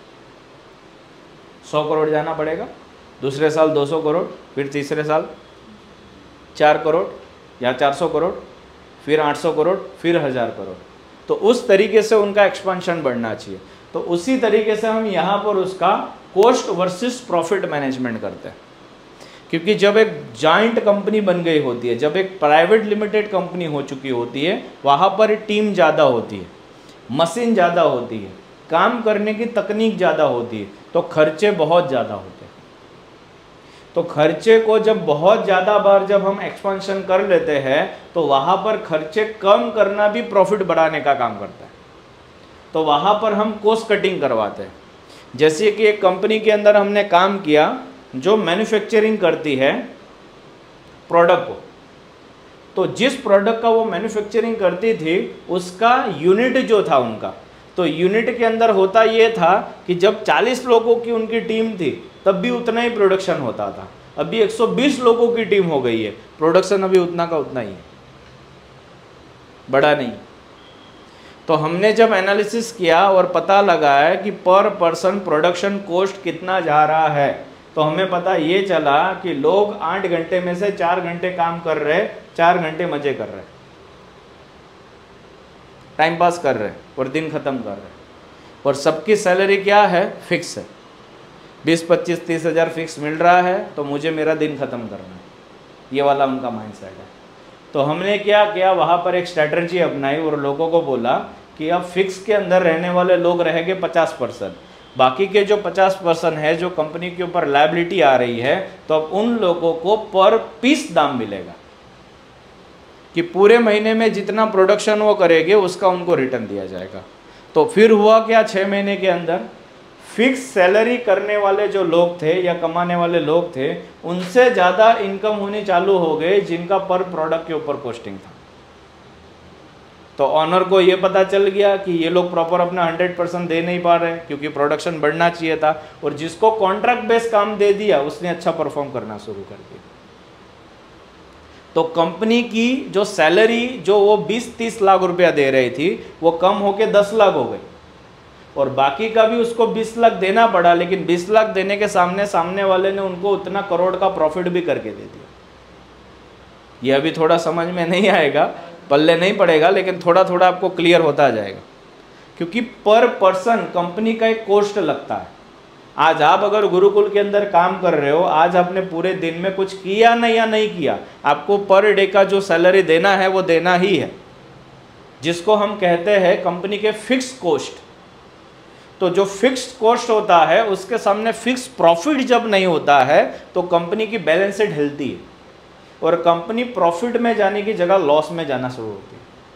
100 करोड़ जाना पड़ेगा, दूसरे साल 200 करोड़, फिर तीसरे साल 4 करोड़ या 400 करोड़, फिर 800 करोड़, फिर 1000 करोड़। तो उस तरीके से उनका एक्सपेंशन बढ़ना चाहिए। तो उसी तरीके से हम यहाँ पर उसका कॉस्ट वर्सेस प्रॉफिट मैनेजमेंट करते हैं, क्योंकि जब एक जॉइंट कंपनी बन गई होती है, जब एक प्राइवेट लिमिटेड कंपनी हो चुकी होती है, वहाँ पर टीम ज़्यादा होती है, मशीन ज़्यादा होती है, काम करने की तकनीक ज़्यादा होती है, तो खर्चे बहुत ज़्यादा होते हैं। तो खर्चे को जब बहुत ज़्यादा बार जब हम एक्सपेंशन कर लेते हैं तो वहाँ पर खर्चे कम करना भी प्रॉफिट बढ़ाने का काम करता है। तो वहाँ पर हम कॉस्ट कटिंग करवाते हैं। जैसे कि एक कंपनी के अंदर हमने काम किया जो मैन्युफैक्चरिंग करती है प्रोडक्ट को, तो जिस प्रोडक्ट का वो मैन्युफैक्चरिंग करती थी उसका यूनिट जो था उनका, तो यूनिट के अंदर होता ये था कि जब 40 लोगों की उनकी टीम थी तब भी उतना ही प्रोडक्शन होता था। अभी 120 लोगों की टीम हो गई है, प्रोडक्शन अभी उतना का उतना ही है, बड़ा नहीं। तो हमने जब एनालिसिस किया और पता लगाया कि पर पर्सन प्रोडक्शन कॉस्ट कितना जा रहा है, तो हमें पता ये चला कि लोग 8 घंटे में से 4 घंटे काम कर रहे, 4 घंटे मजे कर रहे, टाइम पास कर रहे और दिन ख़त्म कर रहे, और सबकी सैलरी क्या है, फिक्स है, 20, 25, 30 हज़ार फिक्स मिल रहा है, तो मुझे मेरा दिन ख़त्म करना है, ये वाला उनका माइंडसेट है। तो हमने क्या किया, वहाँ पर एक स्ट्रेटजी अपनाई और लोगों को बोला कि अब फिक्स के अंदर रहने वाले लोग रहेंगे 50%, बाकी के जो 50% है जो कंपनी के ऊपर लायबिलिटी आ रही है, तो अब उन लोगों को पर पीस दाम मिलेगा कि पूरे महीने में जितना प्रोडक्शन वो करेंगे उसका उनको रिटर्न दिया जाएगा। तो फिर हुआ क्या, 6 महीने के अंदर फिक्स सैलरी करने वाले जो लोग थे या कमाने वाले लोग थे उनसे ज़्यादा इनकम होनी चालू हो गई जिनका पर प्रोडक्ट के ऊपर कॉस्टिंग था। तो ऑनर को ये पता चल गया कि ये लोग प्रॉपर अपना 100% दे नहीं पा रहे हैं, क्योंकि प्रोडक्शन बढ़ना चाहिए था, और जिसको कॉन्ट्रैक्ट बेस काम दे दिया उसने अच्छा परफॉर्म करना शुरू कर दिया। तो कंपनी की जो सैलरी जो वो 20-30 लाख रुपया दे रही थी वो कम होके 10 लाख हो गई, और बाकी का भी उसको 20 लाख देना पड़ा, लेकिन 20 लाख देने के सामने वाले ने उनको उतना करोड़ का प्रॉफिट भी करके दे दिया। ये अभी थोड़ा समझ में नहीं आएगा, पल्ले नहीं पड़ेगा, लेकिन थोड़ा थोड़ा आपको क्लियर होता जाएगा, क्योंकि पर पर्सन कंपनी का एक कॉस्ट लगता है। आज आप अगर गुरुकुल के अंदर काम कर रहे हो, आज आपने पूरे दिन में कुछ किया नहीं या नहीं किया, आपको पर डे का जो सैलरी देना है वो देना ही है, जिसको हम कहते हैं कंपनी के फिक्स कॉस्ट। तो जो फिक्स्ड कॉस्ट होता है उसके सामने फिक्स प्रॉफिट जब नहीं होता है तो कंपनी की बैलेंस शीट हिलती है, और कंपनी प्रॉफिट में जाने की जगह लॉस में जाना शुरू होती है।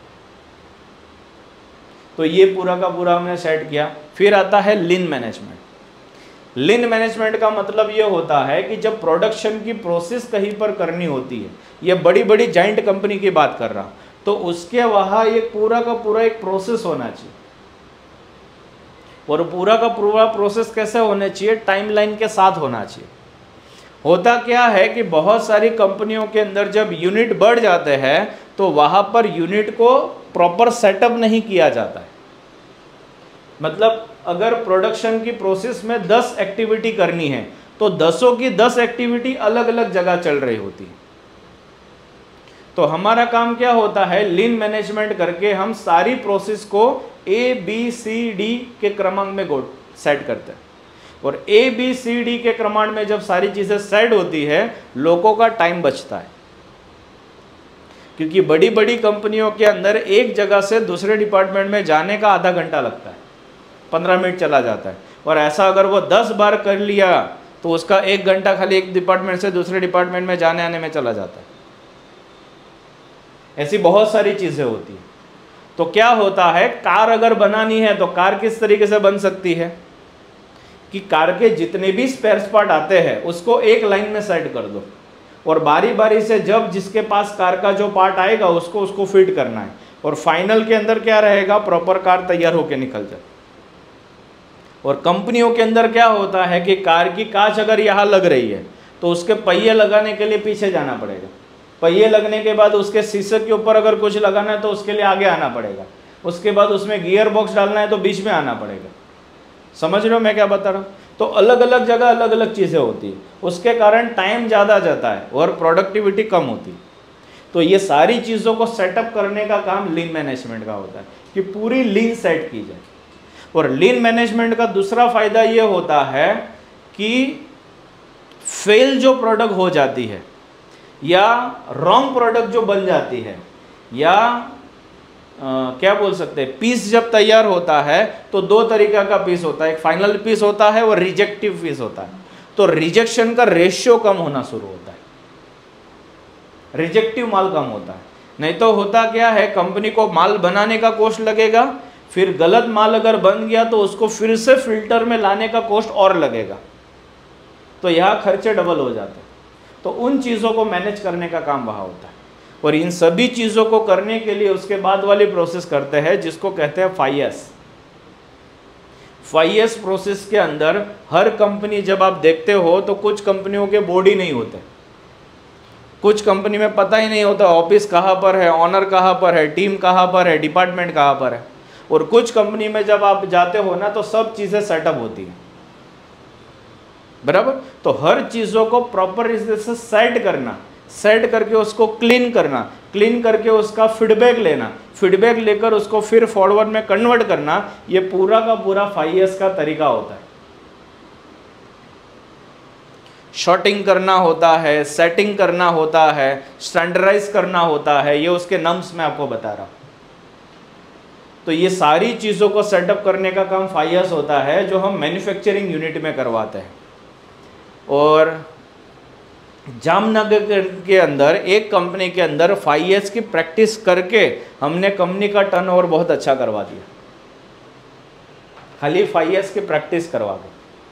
तो ये पूरा का पूरा हमने सेट किया। फिर आता है लीन मैनेजमेंट। लीन मैनेजमेंट का मतलब ये होता है कि जब प्रोडक्शन की प्रोसेस कहीं पर करनी होती है, ये बड़ी बड़ी जाइंट कंपनी की बात कर रहा हूं, तो उसके वहां ये पूरा का पूरा एक प्रोसेस होना चाहिए, और पूरा का पूरा प्रोसेस कैसे होना चाहिए, टाइमलाइन के साथ होना चाहिए। होता क्या है कि बहुत सारी कंपनियों के अंदर जब यूनिट बढ़ जाते हैं तो वहां पर यूनिट को प्रॉपर सेटअप नहीं किया जाता है। मतलब अगर प्रोडक्शन की प्रोसेस में 10 एक्टिविटी करनी है तो 10 की 10 एक्टिविटी अलग अलग जगह चल रही होती है। तो हमारा काम क्या होता है, लीन मैनेजमेंट करके हम सारी प्रोसेस को ABCD के क्रमांक में सेट करते हैं, और ABCD के क्रमांक में जब सारी चीज़ें सेट होती है लोगों का टाइम बचता है, क्योंकि बड़ी बड़ी कंपनियों के अंदर एक जगह से दूसरे डिपार्टमेंट में जाने का आधा घंटा लगता है, 15 मिनट चला जाता है, और ऐसा अगर वो 10 बार कर लिया तो उसका 1 घंटा खाली एक डिपार्टमेंट से दूसरे डिपार्टमेंट में जाने आने में चला जाता है। ऐसी बहुत सारी चीज़ें होती हैं। तो क्या होता है, कार अगर बनानी है तो कार किस तरीके से बन सकती है कि कार के जितने भी स्पेयर पार्ट आते हैं उसको एक लाइन में सेट कर दो, और बारी बारी से जब जिसके पास कार का जो पार्ट आएगा उसको फिट करना है, और फाइनल के अंदर क्या रहेगा, प्रॉपर कार तैयार होकर निकल जाए। और कंपनियों के अंदर क्या होता है कि कार की कांच अगर यहाँ लग रही है तो उसके पहिए लगाने के लिए पीछे जाना पड़ेगा, पहिए लगने के बाद उसके शीशे के ऊपर अगर कुछ लगाना है तो उसके लिए आगे आना पड़ेगा, उसके बाद उसमें गियर बॉक्स डालना है तो बीच में आना पड़ेगा। समझ रहे हो मैं क्या बता रहा हूँ? तो अलग अलग जगह अलग अलग चीज़ें होती है, उसके कारण टाइम ज़्यादा जाता है और प्रोडक्टिविटी कम होती है। तो ये सारी चीज़ों को सेटअप करने का काम लीन मैनेजमेंट का होता है कि पूरी लीन सेट की जाए। और लीन मैनेजमेंट का दूसरा फायदा ये होता है कि फेल जो प्रोडक्ट हो जाती है या रॉन्ग प्रोडक्ट जो बन जाती है या क्या बोल सकते हैं, पीस जब तैयार होता है तो 2 तरीका का पीस होता है, एक फाइनल पीस होता है और रिजेक्टिव पीस होता है। तो रिजेक्शन का रेशियो कम होना शुरू होता है, रिजेक्टिव माल कम होता है। नहीं तो होता क्या है, कंपनी को माल बनाने का कॉस्ट लगेगा, फिर गलत माल अगर बन गया तो उसको फिर से फिल्टर में लाने का कॉस्ट और लगेगा, तो यहाँ खर्चे डबल हो जाते हैं। तो उन चीज़ों को मैनेज करने का काम वहाँ होता है, और इन सभी चीज़ों को करने के लिए उसके बाद वाली प्रोसेस करते हैं जिसको कहते हैं 5S। 5S प्रोसेस के अंदर हर कंपनी जब आप देखते हो तो कुछ कंपनियों के बोर्ड ही नहीं होते, कुछ कंपनी में पता ही नहीं होता ऑफिस कहाँ पर है, ऑनर कहाँ पर है, टीम कहाँ पर है, डिपार्टमेंट कहाँ पर है। और कुछ कंपनी में जब आप जाते हो ना तो सब चीज़ें सेटअप होती हैं, बराबर। तो हर चीज़ों को प्रॉपर इस से सेट करना, सेट करके उसको क्लीन करना, क्लीन करके उसका फीडबैक लेना, फीडबैक लेकर उसको फिर फॉरवर्ड में कन्वर्ट करना, ये पूरा का पूरा 5S का तरीका होता है। शॉर्टिंग करना होता है, सेटिंग करना होता है, स्टैंडर्डाइज करना होता है, ये उसके नम्स में आपको बता रहा हूँ। तो ये सारी चीज़ों को सेटअप करने का काम 5S होता है जो हम मैन्युफैक्चरिंग यूनिट में करवाते हैं। और जामनगर के अंदर एक कंपनी के अंदर 5S की प्रैक्टिस करके हमने कंपनी का टर्नओवर बहुत अच्छा करवा दिया, खाली 5S की प्रैक्टिस करवा के।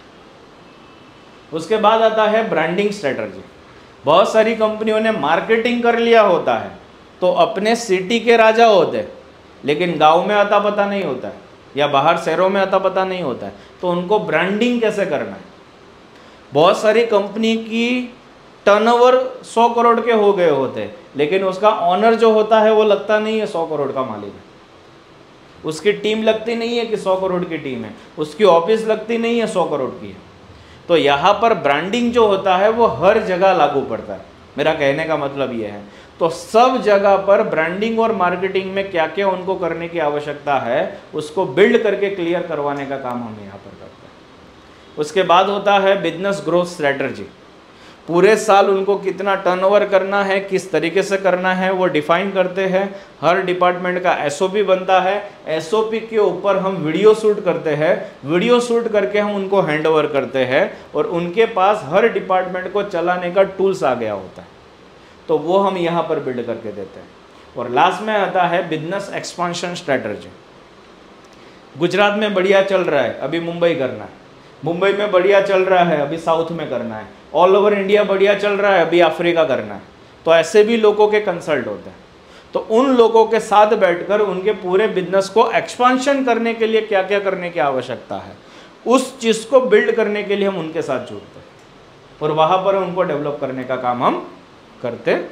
उसके बाद आता है ब्रांडिंग स्ट्रेटजी। बहुत सारी कंपनियों ने मार्केटिंग कर लिया होता है तो अपने सिटी के राजा होते, लेकिन गांव में अता पता नहीं होता है या बाहर शहरों में अता पता नहीं होता है, तो उनको ब्रांडिंग कैसे करना है। बहुत सारी कंपनी की टर्नओवर 100 करोड़ के हो गए होते हैं, लेकिन उसका ऑनर जो होता है वो लगता नहीं है 100 करोड़ का मालिक है, उसकी टीम लगती नहीं है कि 100 करोड़ की टीम है, उसकी ऑफिस लगती नहीं है 100 करोड़ की है। तो यहाँ पर ब्रांडिंग जो होता है वो हर जगह लागू पड़ता है, मेरा कहने का मतलब ये है। तो सब जगह पर ब्रांडिंग और मार्केटिंग में क्या क्या उनको करने की आवश्यकता है उसको बिल्ड करके क्लियर करवाने का काम हम यहाँ पर करते हैं। उसके बाद होता है बिजनेस ग्रोथ स्ट्रेटजी। पूरे साल उनको कितना टर्नओवर करना है, किस तरीके से करना है वो डिफाइन करते हैं। हर डिपार्टमेंट का एसओपी बनता है, एसओपी के ऊपर हम वीडियो शूट करते हैं, वीडियो शूट करके हम उनको हैंडओवर करते हैं और उनके पास हर डिपार्टमेंट को चलाने का टूल्स आ गया होता है, तो वो हम यहाँ पर बिल्ड करके देते हैं। और लास्ट में आता है बिजनेस एक्सपांशन स्ट्रेटजी। गुजरात में बढ़िया चल रहा है, अभी मुंबई करना है, मुंबई में बढ़िया चल रहा है, अभी साउथ में करना है, ऑल ओवर इंडिया बढ़िया चल रहा है, अभी अफ्रीका करना है। तो ऐसे भी लोगों के कंसल्ट होते हैं, तो उन लोगों के साथ बैठकर उनके पूरे बिजनेस को एक्सपांशन करने के लिए क्या क्या करने की आवश्यकता है उस चीज़ को बिल्ड करने के लिए हम उनके साथ जुड़ते हैं और वहाँ पर उनको डेवलप करने का काम हम करते हैं।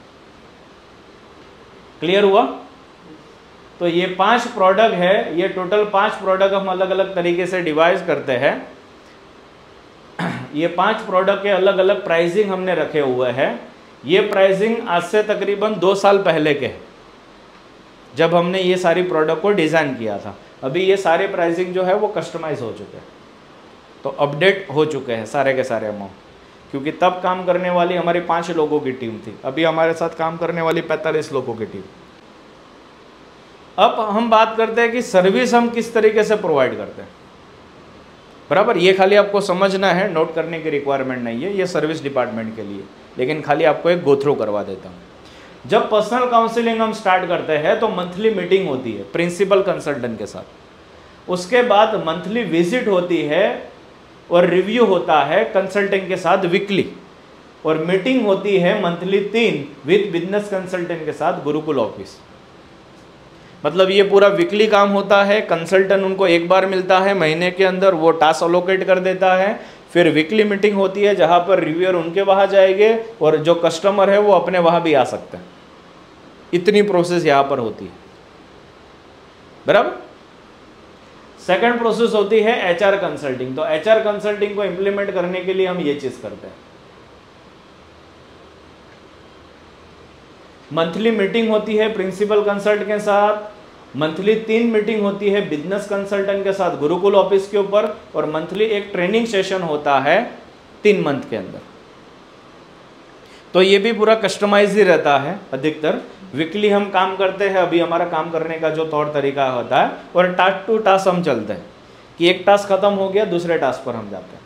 क्लियर हुआ? तो ये 5 प्रोडक्ट है, ये टोटल 5 प्रोडक्ट हम अलग अलग तरीके से डिवाइड करते हैं। ये 5 प्रोडक्ट के अलग अलग प्राइसिंग हमने रखे हुए हैं। ये प्राइसिंग आज से तकरीबन 2 साल पहले के है, जब हमने ये सारी प्रोडक्ट को डिज़ाइन किया था। अभी ये सारे प्राइसिंग जो है वो कस्टमाइज हो चुके हैं, तो अपडेट हो चुके हैं सारे के सारे अमाउंट, क्योंकि तब काम करने वाली हमारी 5 लोगों की टीम थी, अभी हमारे साथ काम करने वाली 45 लोगों की टीम। अब हम बात करते हैं कि सर्विस हम किस तरीके से प्रोवाइड करते हैं। बराबर, ये खाली आपको समझना है, नोट करने की रिक्वायरमेंट नहीं है, ये सर्विस डिपार्टमेंट के लिए, लेकिन खाली आपको एक गो थ्रू करवा देता हूँ। जब पर्सनल काउंसलिंग हम स्टार्ट करते हैं तो मंथली मीटिंग होती है प्रिंसिपल कंसल्टेंट के साथ, उसके बाद मंथली विजिट होती है और रिव्यू होता है कंसल्टेंट के साथ वीकली, और मीटिंग होती है मंथली 3 विद बिजनेस कंसल्टेंट के साथ गुरुकुल ऑफिस। मतलब ये पूरा वीकली काम होता है, कंसल्टेंट उनको एक बार मिलता है महीने के अंदर, वो टास्क अलोकेट कर देता है, फिर वीकली मीटिंग होती है जहाँ पर रिव्यूअर उनके वहाँ जाएंगे और जो कस्टमर है वो अपने वहाँ भी आ सकते हैं। इतनी प्रोसेस यहाँ पर होती है। बराबर। सेकंड प्रोसेस होती है एचआर कंसल्टिंग। तो एचआर कंसल्टिंग को इंप्लीमेंट करने के लिए हम ये चीज़ करते हैं, मंथली मीटिंग होती है प्रिंसिपल कंसल्ट के साथ, मंथली 3 मीटिंग होती है बिजनेस कंसल्टेंट के साथ गुरुकुल ऑफिस के ऊपर, और मंथली एक ट्रेनिंग सेशन होता है 3 मंथ के अंदर। तो ये भी पूरा कस्टमाइज ही रहता है अधिकतर। वीकली हम काम करते हैं, अभी हमारा काम करने का जो तौर तरीका होता है, और टास्क टू टास्क हम चलते हैं कि एक टास्क खत्म हो गया दूसरे टास्क पर हम जाते हैं।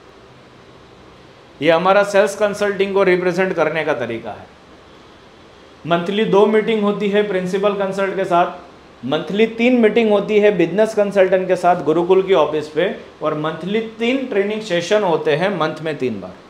ये हमारा सेल्स कंसल्टिंग को रिप्रेजेंट करने का तरीका है। मंथली 2 मीटिंग होती है प्रिंसिपल कंसल्ट के साथ, मंथली 3 मीटिंग होती है बिजनेस कंसल्टेंट के साथ गुरुकुल की ऑफिस पे, और मंथली 3 ट्रेनिंग सेशन होते हैं मंथ में 3 बार,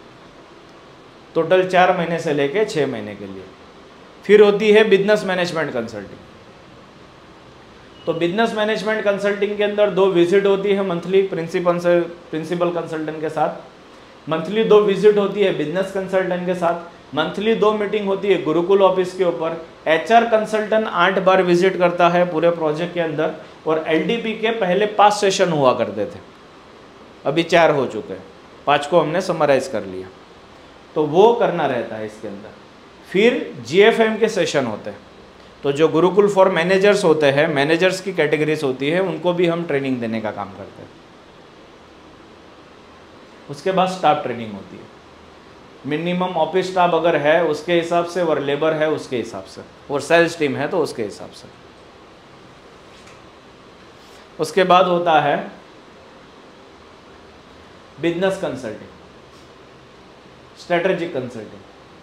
टोटल 4 महीने से लेके 6 महीने के लिए। फिर होती है बिजनेस मैनेजमेंट कंसल्टिंग। तो बिजनेस मैनेजमेंट कंसल्टिंग के अंदर 2 विजिट होती है मंथली प्रिंसिपल कंसल्टेंट के साथ, मंथली 2 विजिट होती है बिजनेस कंसल्टेंट के साथ, मंथली 2 मीटिंग होती है गुरुकुल ऑफिस के ऊपर। एचआर कंसल्टेंट 8 बार विजिट करता है पूरे प्रोजेक्ट के अंदर, और एलडीपी के पहले 5 सेशन हुआ करते थे, अभी 4 हो चुके हैं, 5 को हमने समराइज कर लिया, तो वो करना रहता है इसके अंदर। फिर जीएफएम के सेशन होते हैं, तो जो गुरुकुल फॉर मैनेजर्स होते हैं, मैनेजर्स की कैटेगरीज होती है, उनको भी हम ट्रेनिंग देने का काम करते हैं। उसके बाद स्टाफ ट्रेनिंग होती है, मिनिमम ऑफिस स्टाफ अगर है उसके हिसाब से, और लेबर है उसके हिसाब से, और सेल्स टीम है तो उसके हिसाब से। उसके बाद होता है बिजनेस कंसल्टिंग, स्ट्रेटेजिक कंसल्टिंग।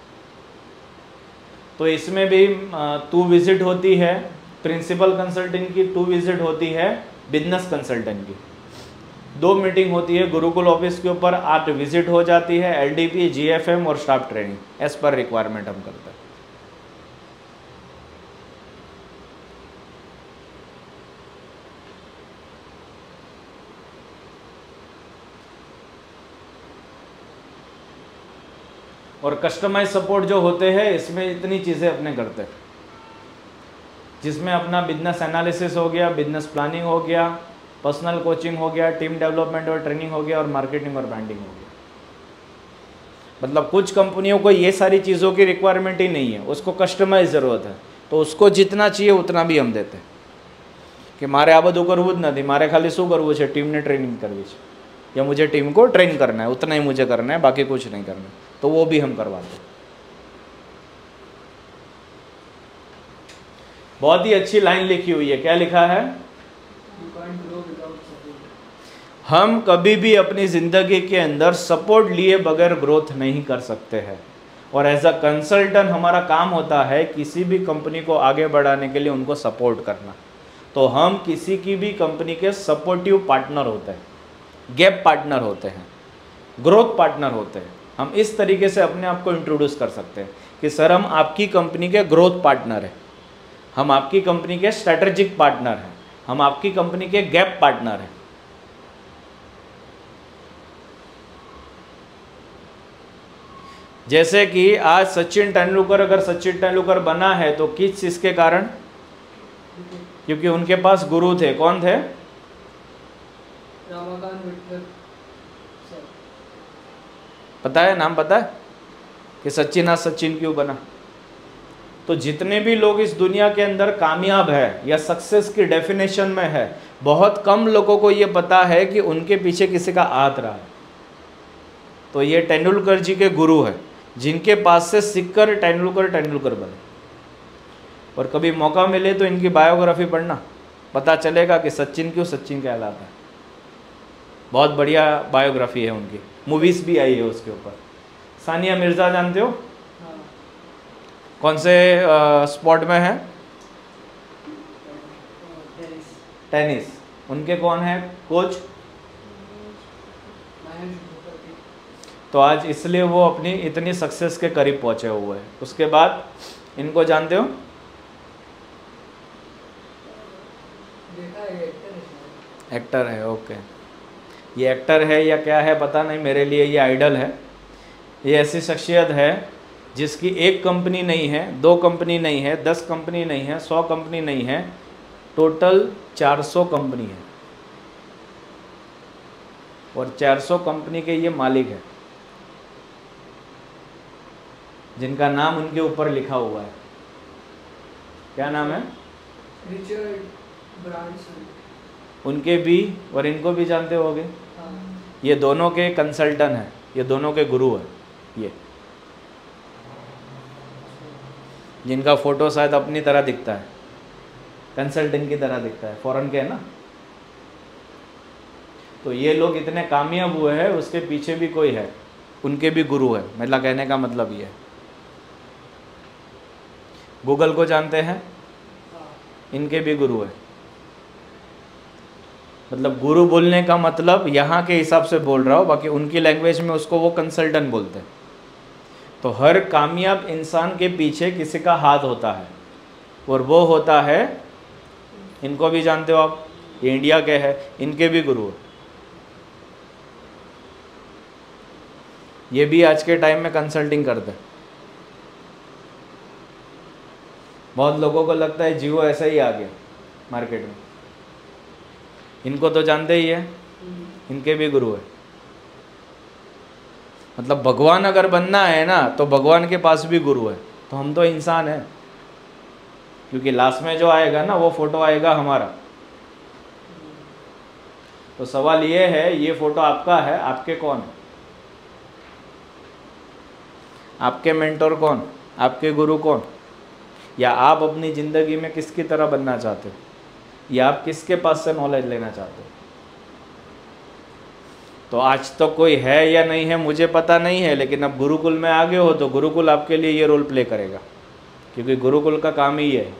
तो इसमें भी 2 विजिट होती है प्रिंसिपल कंसल्टिंग की, 2 विजिट होती है बिजनेस कंसल्टेंट की, 2 मीटिंग होती है गुरुकुल ऑफिस के ऊपर, 8 विजिट हो जाती है, एलडीपी, जीएफएम और staff training as per requirement हम करते हैं। और कस्टमाइज सपोर्ट जो होते हैं इसमें इतनी चीज़ें अपने करते हैं, जिसमें अपना बिजनेस एनालिसिस हो गया, बिजनेस प्लानिंग हो गया, पर्सनल कोचिंग हो गया, टीम डेवलपमेंट और ट्रेनिंग हो गया, और मार्केटिंग और ब्रांडिंग हो गया। मतलब कुछ कंपनियों को ये सारी चीज़ों की रिक्वायरमेंट ही नहीं है, उसको कस्टमाइज ज़रूरत है, तो उसको जितना चाहिए उतना भी हम देते हैं कि मारे આ બધું કરવું જ નથી, મારે ખાલી શું કરવું છે, ટીમને ટ્રેનિंग કરવી છે, या मुझे टीम को ट्रेन करना है, उतना ही मुझे करना है, बाकी कुछ नहीं करना, तो वो भी हम करवाते हैं। बहुत ही अच्छी लाइन लिखी हुई है, क्या लिखा है? हम कभी भी अपनी ज़िंदगी के अंदर सपोर्ट लिए बगैर ग्रोथ नहीं कर सकते हैं, और एज अ कंसल्टेंट हमारा काम होता है किसी भी कंपनी को आगे बढ़ाने के लिए उनको सपोर्ट करना। तो हम किसी की भी कंपनी के सपोर्टिव पार्टनर होते हैं, गैप पार्टनर होते हैं, ग्रोथ पार्टनर होते हैं। हम इस तरीके से अपने आप को इंट्रोड्यूस कर सकते हैं कि सर हम आपकी कंपनी के ग्रोथ पार्टनर हैं, हम आपकी कंपनी के स्ट्रेटेजिक पार्टनर हैं, हम आपकी कंपनी के गैप पार्टनर हैं। जैसे कि आज सचिन तेंदुलकर, अगर सचिन तेंदुलकर बना है तो किस चीज़ के कारण? क्योंकि उनके पास गुरु थे। कौन थे? रामाकांत विट्ठल सर। पता है, नाम पता है कि सचिन आज सचिन क्यों बना? तो जितने भी लोग इस दुनिया के अंदर कामयाब है या सक्सेस की डेफिनेशन में है, बहुत कम लोगों को ये पता है कि उनके पीछे किसी का हाथ रहा है। तो ये तेंदुलकर जी के गुरु है, जिनके पास से सीखकर तेंदुलकर बने। और कभी मौका मिले तो इनकी बायोग्राफी पढ़ना, पता चलेगा कि सचिन क्यों सचिन कहलाता है। बहुत बढ़िया बायोग्राफी है उनकी, मूवीज़ भी आई है उसके ऊपर। सानिया मिर्ज़ा जानते हो? हाँ। कौन से स्पोर्ट में है? टेनिस। उनके कौन है कोच? तो आज इसलिए वो अपनी इतनी सक्सेस के करीब पहुंचे हुए हैं। उसके बाद इनको जानते हो? एक्टर है, ओके। ये एक्टर है या क्या है पता नहीं, मेरे लिए ये आइडल है। ये ऐसी शख्सियत है जिसकी एक कंपनी नहीं है, दो कंपनी नहीं है, 10 कंपनी नहीं है, 100 कंपनी नहीं है, टोटल 400 कंपनी है, और 400 कंपनी के ये मालिक है, जिनका नाम उनके ऊपर लिखा हुआ है। क्या नाम है? Richard Branson. उनके भी और इनको भी जानते होगे। ये दोनों के कंसल्टेंट हैं, ये दोनों के गुरु हैं। ये जिनका फ़ोटो शायद अपनी तरह दिखता है, कंसल्टेंट की तरह दिखता है, फॉरेन के है ना। तो ये लोग इतने कामयाब हुए हैं, उसके पीछे भी कोई है, उनके भी गुरु है। मतलब कहने का मतलब ये है। गूगल को जानते हैं? इनके भी गुरु है। मतलब गुरु बोलने का मतलब यहाँ के हिसाब से बोल रहा हूँ, बाकी उनकी लैंग्वेज में उसको वो कंसल्टेंट बोलते हैं। तो हर कामयाब इंसान के पीछे किसी का हाथ होता है, और वो होता है, इनको भी जानते हो आप, ये इंडिया के हैं, इनके भी गुरु है। ये भी आज के टाइम में कंसल्टिंग करते हैं। बहुत लोगों को लगता है जियो ऐसा ही आ गया मार्केट में, इनको तो जानते ही है, इनके भी गुरु है। मतलब भगवान अगर बनना है ना, तो भगवान के पास भी गुरु है। तो हम तो इंसान हैं, क्योंकि लास्ट में जो आएगा ना वो फोटो आएगा हमारा। तो सवाल ये है, ये फोटो आपका है, आपके कौन है? आपके मेंटोर कौन? आपके गुरु कौन? या आप अपनी ज़िंदगी में किसकी तरह बनना चाहते हो, या आप किसके पास से नॉलेज लेना चाहते हो? तो आज तो कोई है या नहीं है मुझे पता नहीं है, लेकिन अब गुरुकुल में आ गए हो तो गुरुकुल आपके लिए ये रोल प्ले करेगा, क्योंकि गुरुकुल का काम ही है।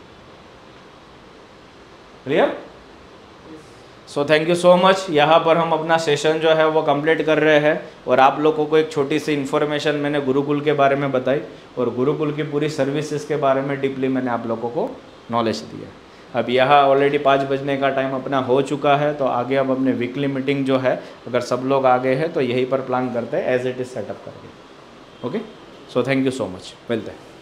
Clear? So thank you so much. यहाँ पर हम अपना सेशन जो है वो कंप्लीट कर रहे हैं, और आप लोगों को एक छोटी सी इन्फॉर्मेशन मैंने गुरुकुल के बारे में बताई, और गुरुकुल की पूरी सर्विसेज के बारे में डीपली मैंने आप लोगों को नॉलेज दिया। अब यहाँ ऑलरेडी 5 बजने का टाइम अपना हो चुका है, तो आगे अब अपने वीकली मीटिंग जो है, अगर सब लोग आ गए हैं तो यहीं पर प्लान करते हैं, एज इट इज़ सेटअप करके। Okay, so thank you so much, मिलते हैं।